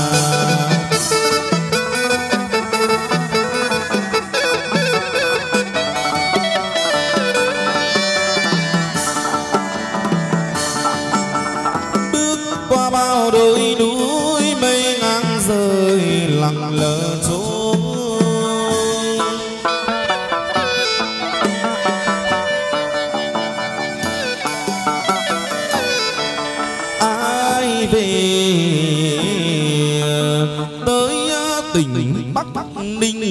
đôi núi mây ngang rơi lặng lờ trôi ai về tới tỉnh Bắc Ninh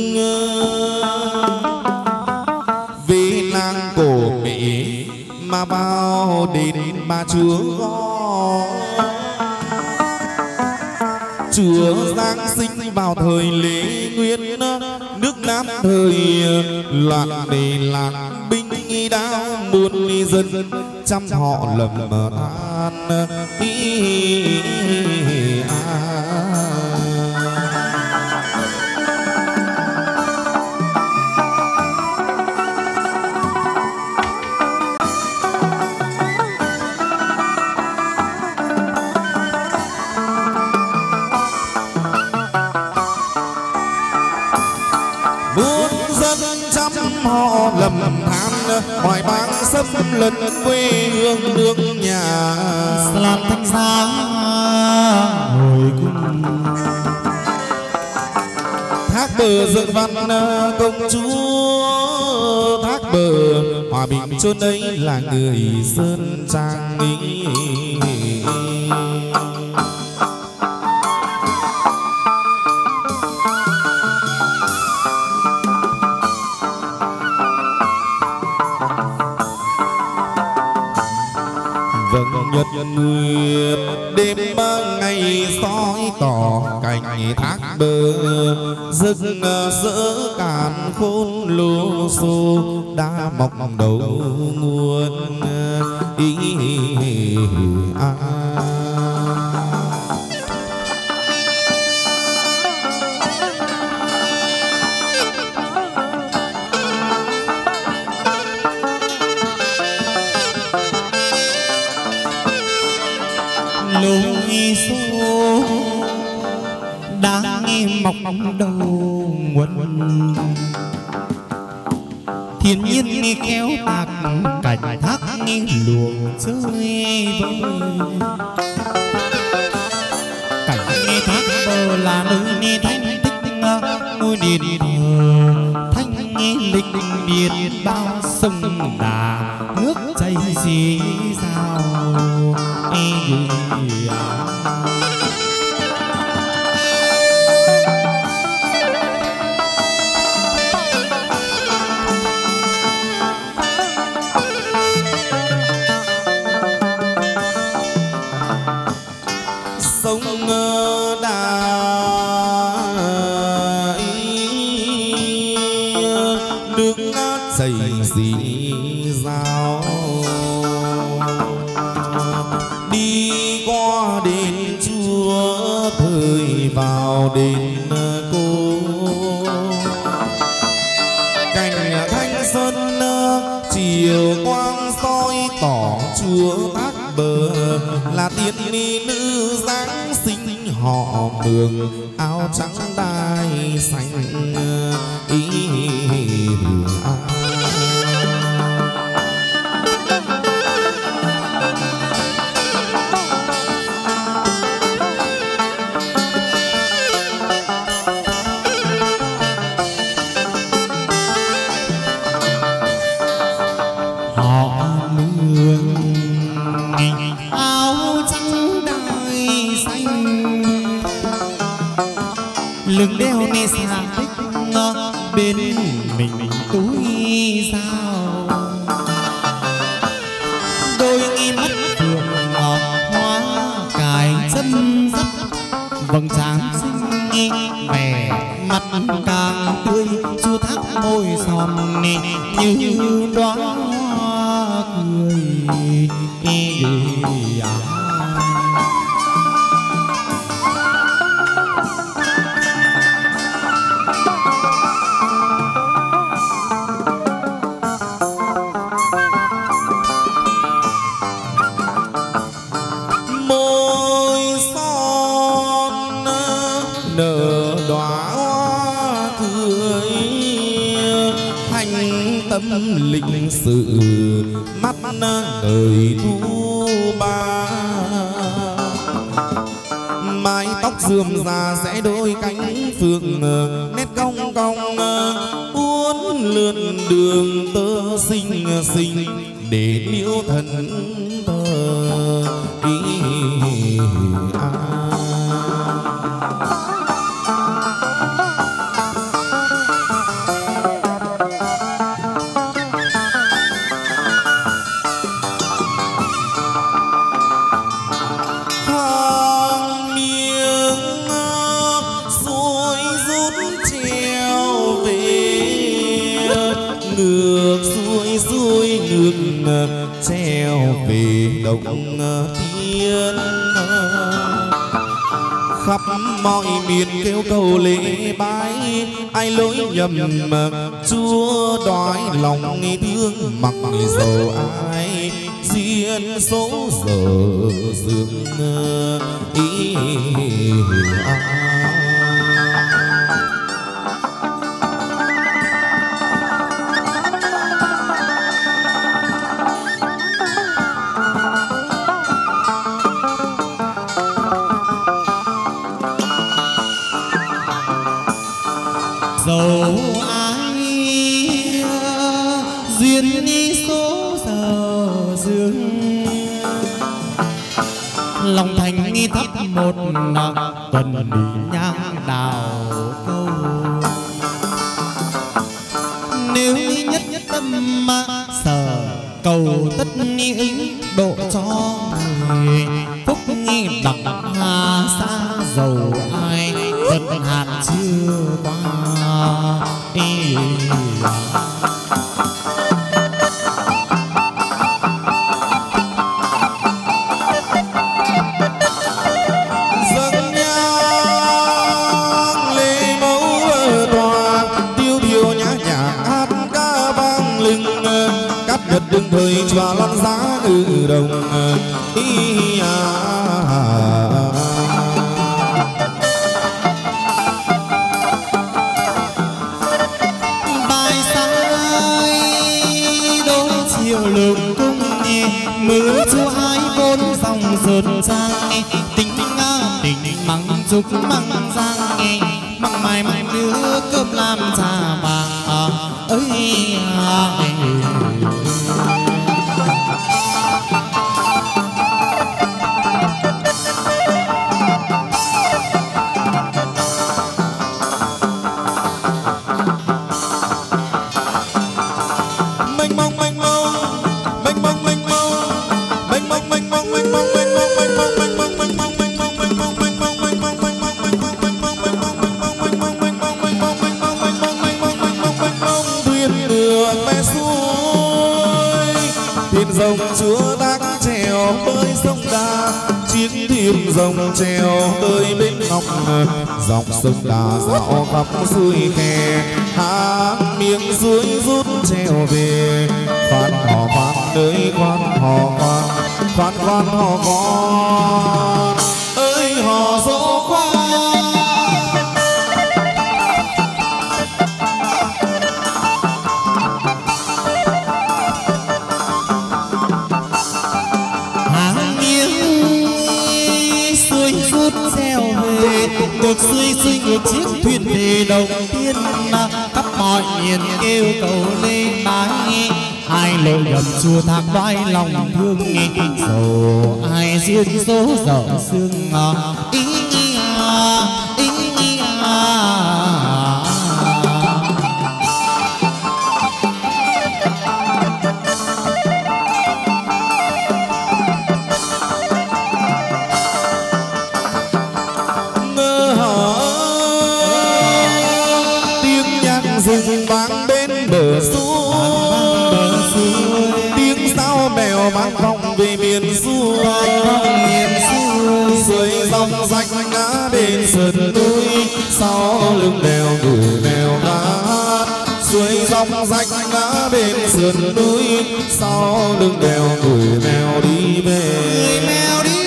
về làng cổ Mỹ mà bao đến bà chúa Chúa Giáng sinh vào thời Lê Nguyên nước Nam thời loạn đề lạc binh đao muôn dân trăm họ lầm than họ lầm than hoài báng xâm lấn quê hương nước nhà làm thanh giá hồi cung thác bờ dựng văn công chúa thác bờ hòa bình chốn ấy là người sơn trang ý nhật nguyệt đêm ngày soi tỏ cảnh thác bờ rực rỡ càn khôn lô xô đã mọc đầu nguồn ý à. lối số đang mọc đầu nguồn thiên nhiên kéo tạc cảnh thác luồng chơi vơi cảnh thác bờ là nơi thanh tích ngôi đền thờ thanh lịch điện bao sông đà nước chảy xì sao sông đà nước chảy xì sao đi qua đền chúa thời vào đền cô cảnh thanh xuân chiều quang soi tỏ chúa thác bờ, là tiên ni nữ dáng xinh họ Mường, áo trắng đai xanh ý hưởng ai. lưng đeo nê xa tích bên mình túi dao, đôi nghi mắt phượng hoa cài chân dắt, vầng trán xinh vẻ mặt càng tươi, chu thác môi son như đóa cười à. Lịch sự mắt người thu ba, mái tóc rườm rà sẽ đôi cánh phượng, nét cong cong uốn lượn đường tơ xinh xinh để liễu thần thơ ý à. Treo về động tiên, khắp mọi miền kêu cầu lễ bái, ai lỗi nhầm chúa đói lòng thương, mặc dầu ai duyên số giờ dương ý à. dẫu ai duyên đi số giờ dương, lòng thành nghi thấp một tuần đi nhang đào câu, nếu nhất nhất tâm sở cầu tất ứng độ cho người, phúc nghi đặng hà xa dầu ai vẫn hạn chưa qua. Dâng nhang lễ mẫu tòa, tiêu điều nhã nhạc hát ca vang lừng, cát nhật đương thời chòa lăn giá ừ đồng ý à. Lượng cung mưa chúa ai vốn dòng dợn sang, tình tình măng dục măng giang, măng mai mai nữa cơm làm trà bà ơi à. Rồng chúa thác trèo bơi sông Đà, chiếc thuyền rồng trèo bơi bên ngọc, dòng sông Đà dạo khắp suối khe, hang miếng suối rút trèo về, khoan hò khoan nơi khoan hò khoan. khoan khoan hò con ơi hò dỗ khoan. Ngược xuôi xuôi ngược chiếc thuyền về đầu tiên khắp mọi miền kêu cầu lên mái ai lội đầm chùa thác vai lòng thương dầu ai duyên số dở xương ý ý à ý ý à. rừng vang bên bờ suối, tiếng sao mèo mang vọng về miền xuôi. Dưới dòng rạch ngã bên sườn núi, sau lưng đèo gửi mèo hát. Dưới dòng rạch ngã bên sườn núi, sau lưng đèo gửi mèo đi về. Mèo đi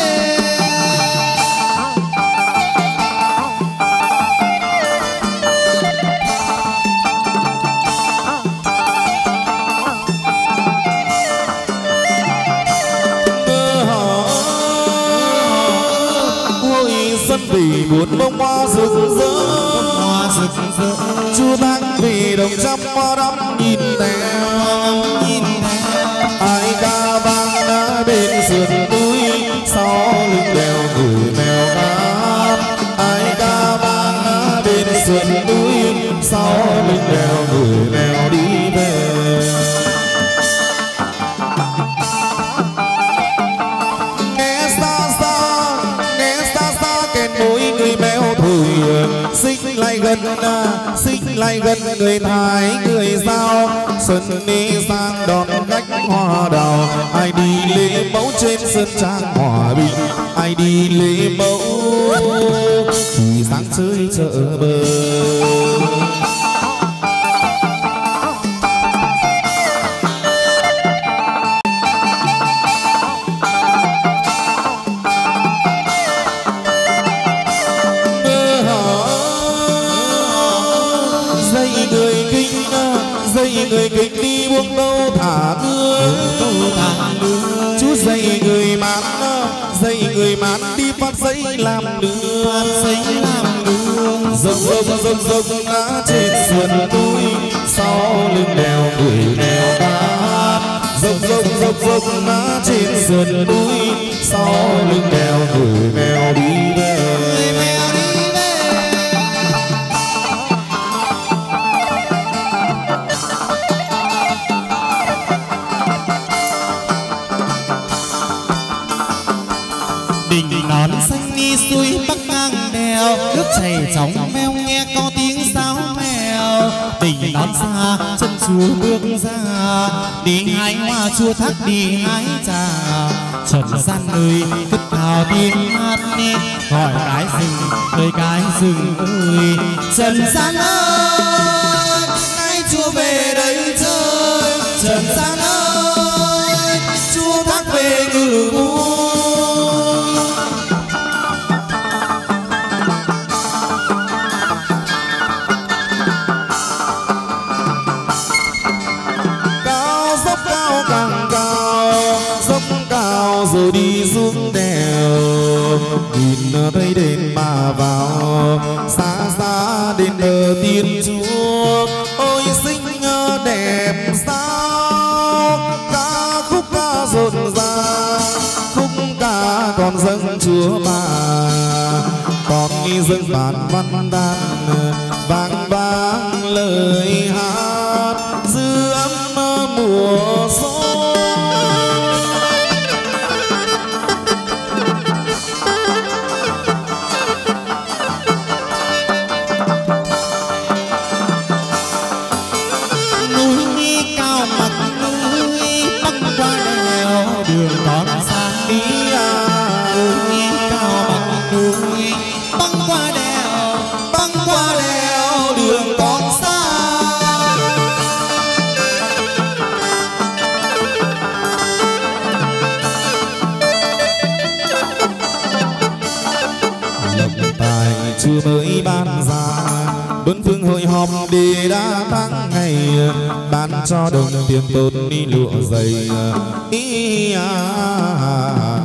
vì buồn bông hoa rực rỡ, hoa rực rỡ. Chu Thác vì đồng trăm hoa đắm nhìn theo, nhìn theo. Ai ca vang đã bên sườn núi, sau lưng đèo gửi mèo hát. Ai ca vang đã bên sườn núi, sau lưng đèo gửi mèo đi về. Xích lại gần, xích lại gần người Thái người Dao. Xuân đi sang đón khách hoa đào. Ai đi lễ mẫu trên sơn trang Hòa Bình, ai đi lễ mẫu thì sáng chơi chợ bờ. Người kịch đi buông đâu thả người, chú dạy người mán, dạy người mán đi phát giấy làm đường, giấy làm đường. Dốc dốc dốc dốc ngã trên sườn núi, sau lưng đèo gửi mèo hát. Dốc dốc dốc dốc ngã trên sườn núi, sau lưng đèo gửi mèo đi về. Đỉnh nón xanh đi xuôi bắc ngang đèo, nước chảy trong veo nghe có tiếng sáo mèo. Đỉnh nón xa chân chúa bước ra, đi hái hoa Chùa Thác đi hái trà. Trần gian ơi cất cao tiếng hát, gọi cái rừng ơi cái rừng ơi. Trần gian ơi nay Chùa về đây chơi, Trần gian ơi Chùa Thác về ngự vui. Rồi đi xuống đèo, nhìn thấy đền mà vào, xa xa đến bờ Tiên Chúa. Ôi xinh đẹp sao, ca khúc ca rộn ràng, khúc ca còn dâng Chúa bà, còn nghi dâng bản văn đàn, vang vang lời hát dư âm mùa xuân. Băng qua đèo, băng qua đèo, đường còn xa. ban ra bốn phương hội họp để đã tháng ngày ban cho đồng tiền tốt đi lụa dày ý à.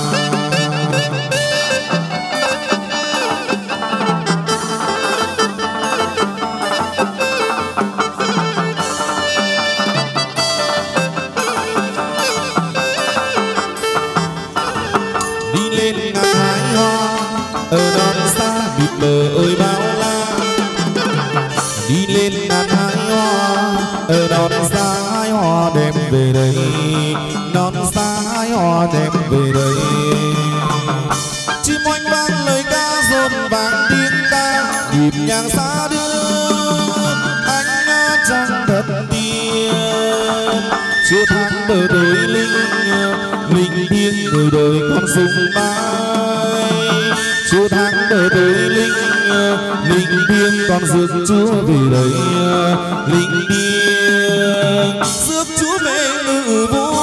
Đi lên ngàn hái hoa ở đón xa bịt bờ ơi bao la, đi lên ngàn hái hoa ở đón xa hái hoa đem về đây, đón xa hái hoa đem về đây. Chim oanh vang lời ca rộn vang tiếng ca nhịp nhàng xa đưa ánh trăng thật tiên, chưa tháng bờ đôi linh linh thiêng đời đời con sung bay, chưa tháng bờ đôi linh linh thiêng con rước Chúa về đây, linh thiêng rước Chúa về ngự vua.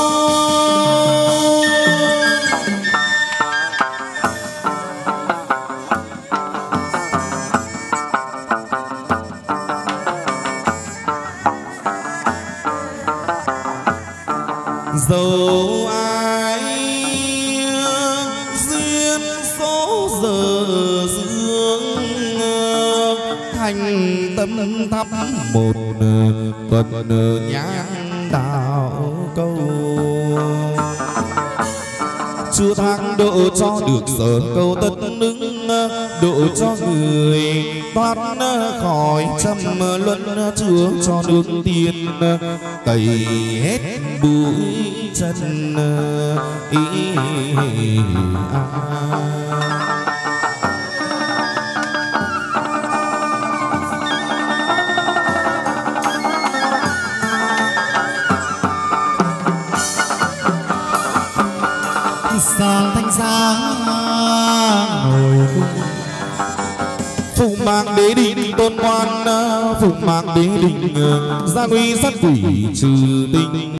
Dẫu ai duyên số giờ dương thành tâm thắp một tuần nhang đạo câu, Chúa thang độ cho được sở câu tất nứng, độ cho người thoát khỏi trăm luân, Chúa cho nước tiên tẩy hết bụi chân ý à. Sao thanh giá ngồi cung phụng mạng đế đình tôn ngoan, phụng mạng đế đình gia nguy sát quỷ trừ tinh.